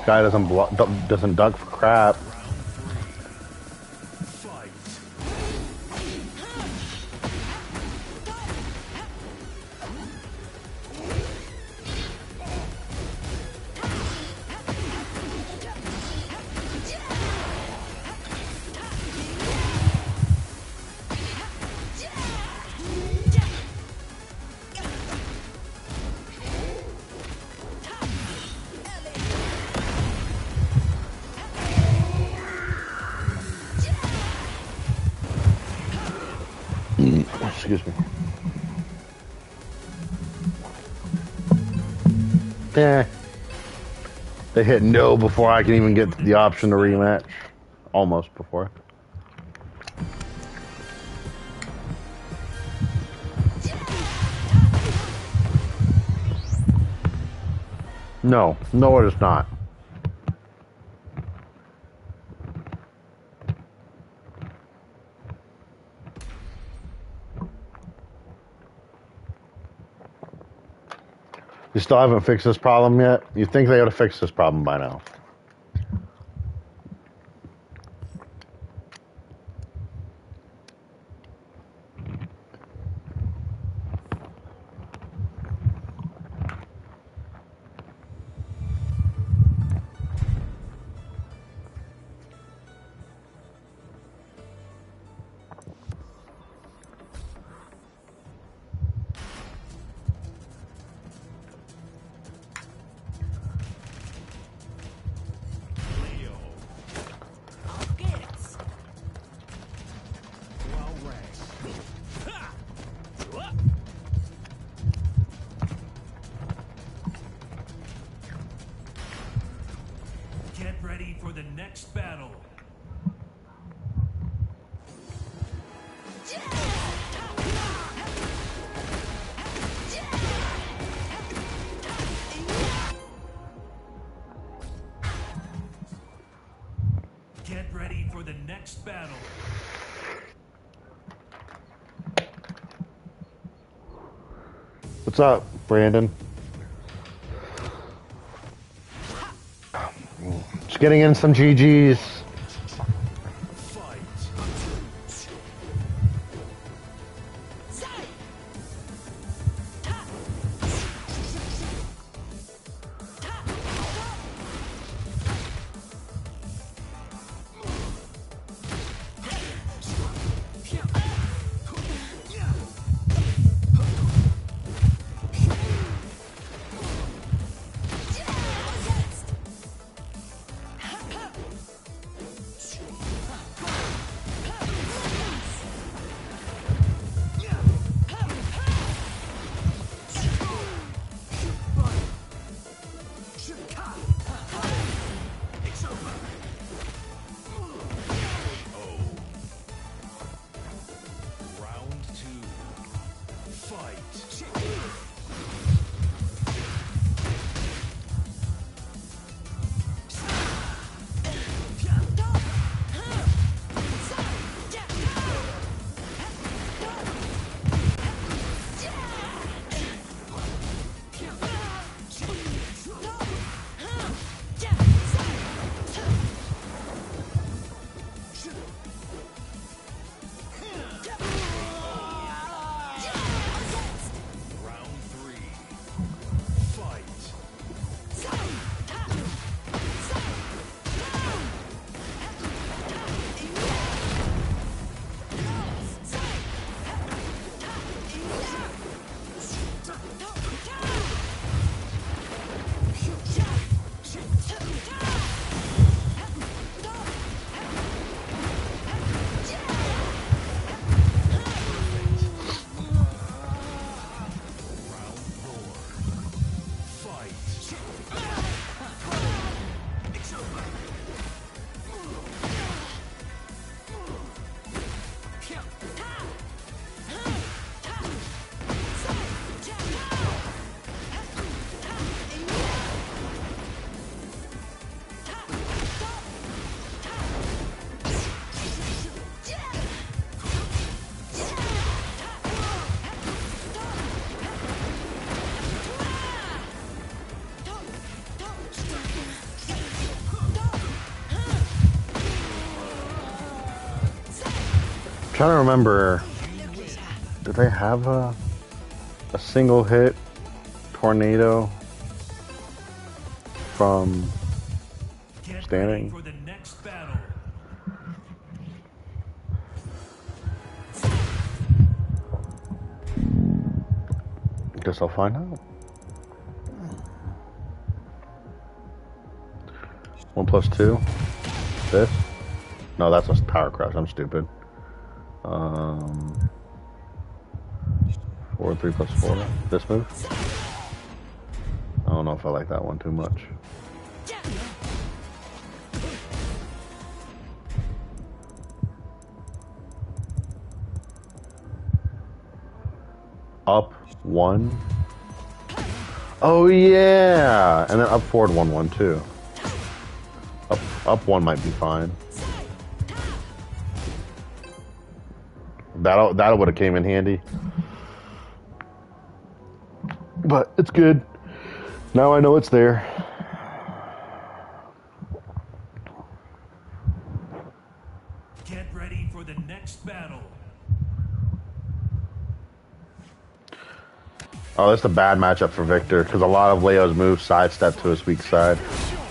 guy doesn't blo- doesn't duck for crap. Fight. Excuse me. Eh. They hit no before I can even get the option to rematch. Almost before. No, no, it is not. You still haven't fixed this problem yet? You think they would have fixed this problem by now? Leo. Gets. Well read. Ha! Get ready for the next battle. Get ready for the next battle. What's up, Brandon? Just getting in some G Gs. Fight. trying to remember. Did they have a a single hit tornado from Get standing? ready for the next battle. Guess I'll find out. One plus two. This? No, that's a power crush. I'm stupid. Um, four, three plus four. This move? I don't know if I like that one too much. Up one. Oh yeah, and then up forward one one too. Up up one might be fine. That that would have came in handy, but it's good. Now I know it's there. Get ready for the next battle. Oh, that's a bad matchup for Victor because a lot of Leo's moves sidestep to his weak side.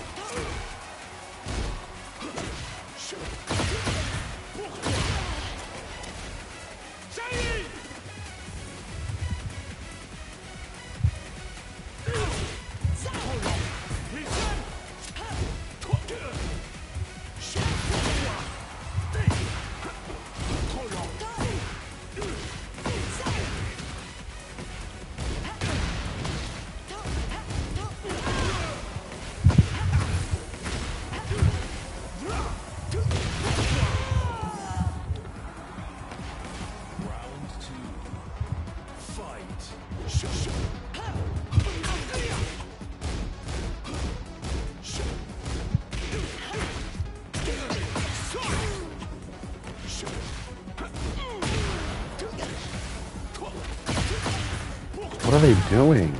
What are they doing?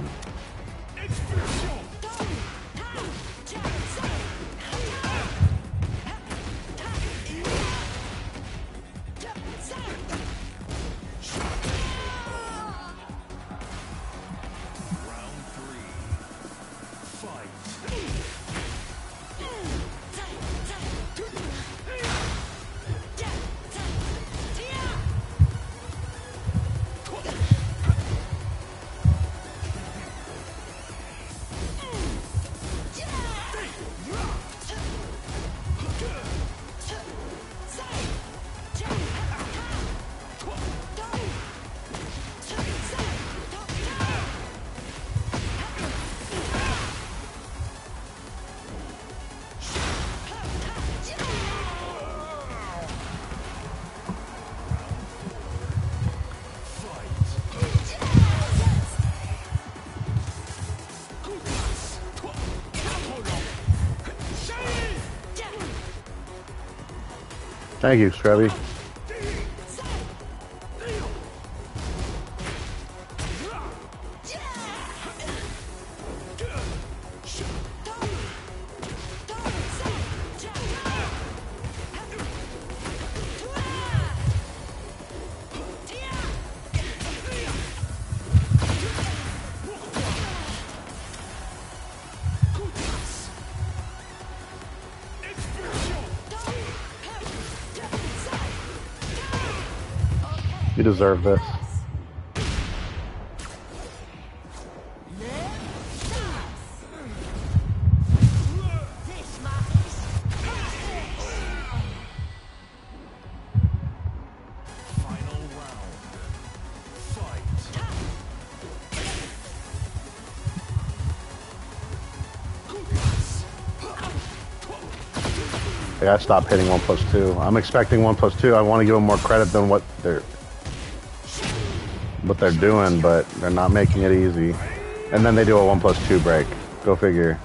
Thank you, Scrubby. You deserve this. I gotta stop hitting one plus two. I'm expecting one plus two. I want to give them more credit than what they're what they're doing, but they're not making it easy. And then they do a one plus two break. Go figure.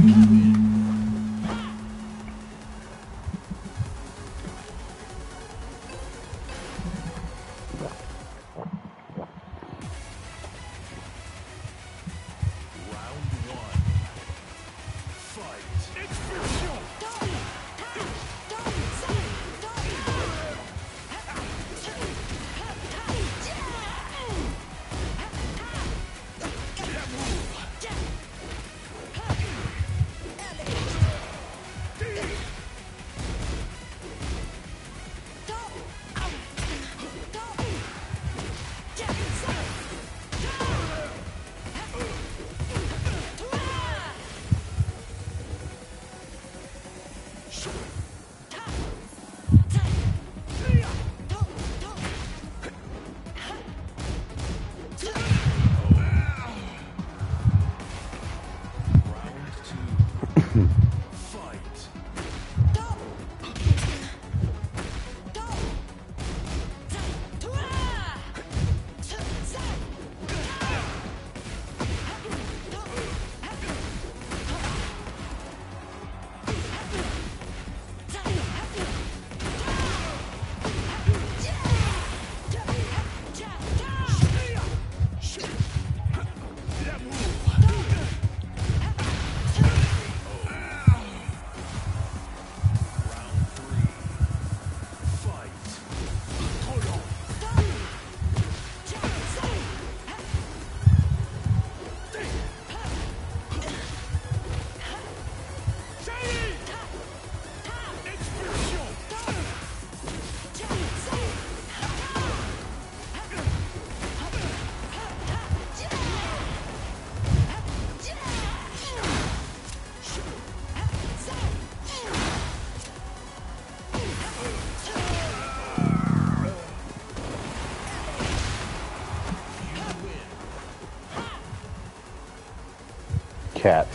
Cat.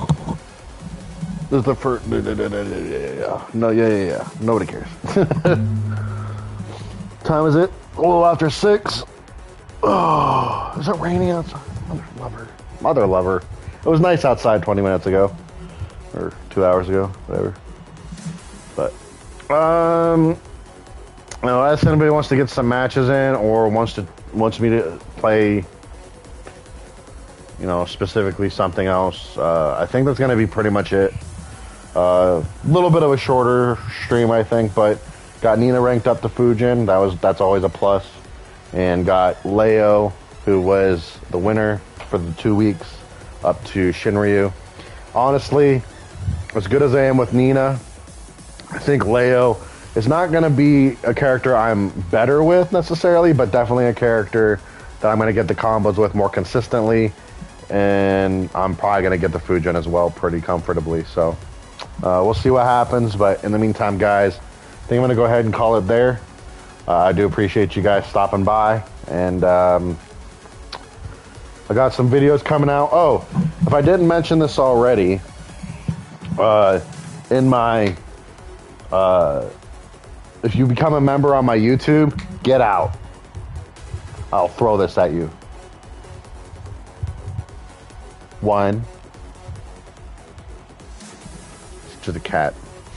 This is the first. No, yeah, yeah, yeah. Nobody cares. Time is it? A little after six. Oh, is it raining outside? Mother lover. Mother lover. It was nice outside twenty minutes ago, or two hours ago, whatever. But, um, unless anybody wants to get some matches in, or wants to wants me to play, you know, specifically something else, uh, I think that's going to be pretty much it. A uh, little bit of a shorter stream, I think, but got Nina ranked up to Fujin. That was that's always a plus. And got Leo, who was the winner for the two weeks, up to Shinryu. Honestly, as good as I am with Nina, I think Leo is not going to be a character I'm better with necessarily, but definitely a character that I'm going to get the combos with more consistently. And I'm probably going to get the Fujin as well pretty comfortably. So uh, we'll see what happens. But in the meantime, guys, I think I'm going to go ahead and call it there. Uh, I do appreciate you guys stopping by. And um, I got some videos coming out. Oh, if I didn't mention this already, uh, in my... Uh, if you become a member on my YouTube, get out. I'll throw this at you. One. To the cat.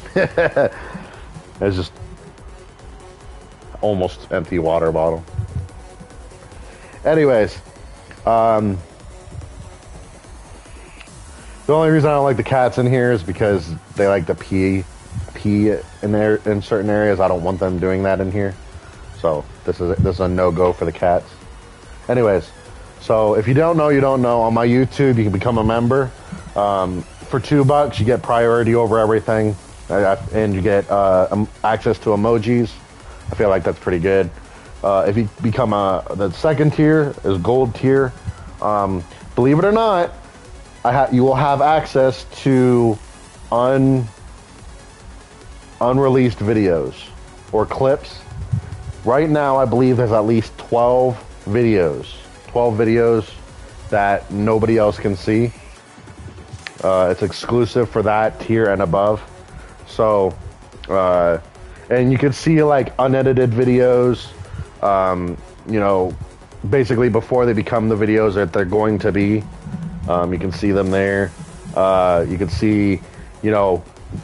It's just almost empty water bottle. Anyways, um, the only reason I don't like the cats in here is because they like to pee, pee in there in certain areas. I don't want them doing that in here, so this is this is a no-go for the cats. Anyways, so if you don't know, you don't know. On my YouTube, you can become a member. Um, for two bucks, you get priority over everything, and you get uh, um, access to emojis. I feel like that's pretty good. Uh, if you become a the second tier is gold tier. Um, believe it or not, I ha- you will have access to un unreleased videos or clips. Right now, I believe there's at least twelve videos, twelve videos that nobody else can see. Uh, it's exclusive for that tier and above. So, uh, and you can see like unedited videos, um, you know, basically before they become the videos that they're going to be. Um, you can see them there. Uh, you can see, you know,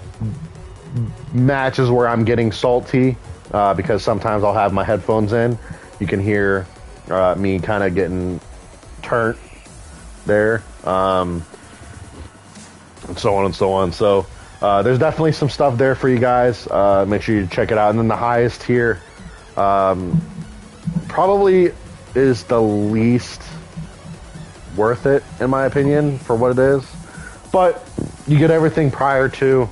matches where I'm getting salty uh, because sometimes I'll have my headphones in. You can hear uh, me kind of getting turnt there, um, and so on and so on. So uh, there's definitely some stuff there for you guys. Uh, make sure you check it out. And then the highest tier um, probably is the least worth it, in my opinion, for what it is. But you get everything prior to,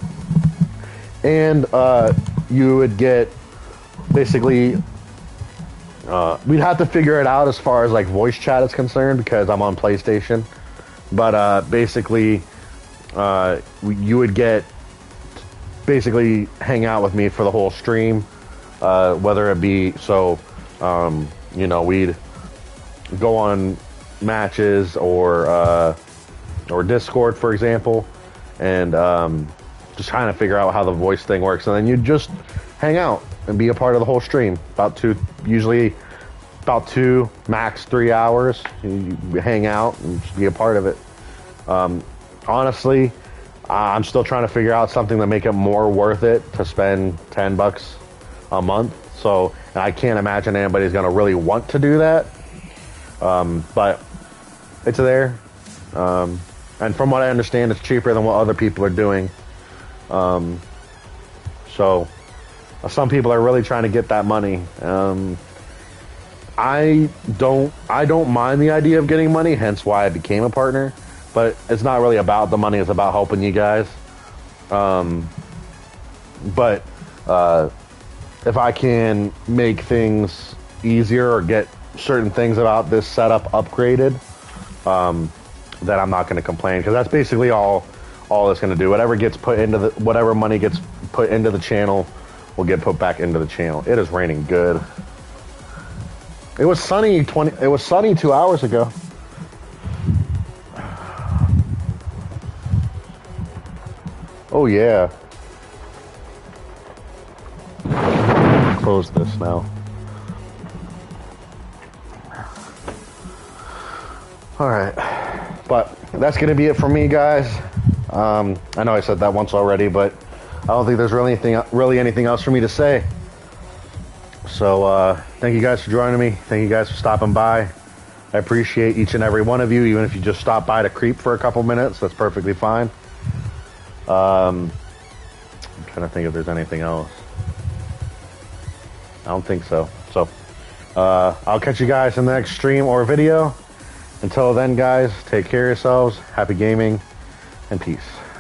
and uh, you would get basically, uh, we'd have to figure it out as far as like voice chat is concerned because I'm on PlayStation. But uh, basically, uh, you would get basically hang out with me for the whole stream, uh, whether it be so, um, you know, we'd go on matches or uh, or Discord, for example, and um, just trying to figure out how the voice thing works, and then you just hang out and be a part of the whole stream. About two, usually about two, max three hours. You hang out and just be a part of it. Um, honestly, I'm still trying to figure out something to make it more worth it to spend ten bucks a month. So, and I can't imagine anybody's going to really want to do that. Um, but it's there. Um, and from what I understand, it's cheaper than what other people are doing. Um, so some people are really trying to get that money. Um, I don't, I don't mind the idea of getting money, hence why I became a partner, but it's not really about the money. It's about helping you guys. Um, but, uh, if I can make things easier or get certain things about this setup upgraded, um, then I'm not going to complain, because that's basically all all it's going to do. Whatever gets put into the whatever money gets put into the channel will get put back into the channel. It is raining good. It was sunny twenty. It was sunny two hours ago. Oh yeah. Close this now. All right, but that's gonna be it for me, guys. Um, I know I said that once already, but I don't think there's really anything, really anything else for me to say. So uh, thank you guys for joining me. Thank you guys for stopping by. I appreciate each and every one of you, even if you just stop by to creep for a couple minutes. That's perfectly fine. Um, I'm trying to think if there's anything else. I don't think so. So uh, I'll catch you guys in the next stream or video. Until then, guys, take care of yourselves. Happy gaming and peace.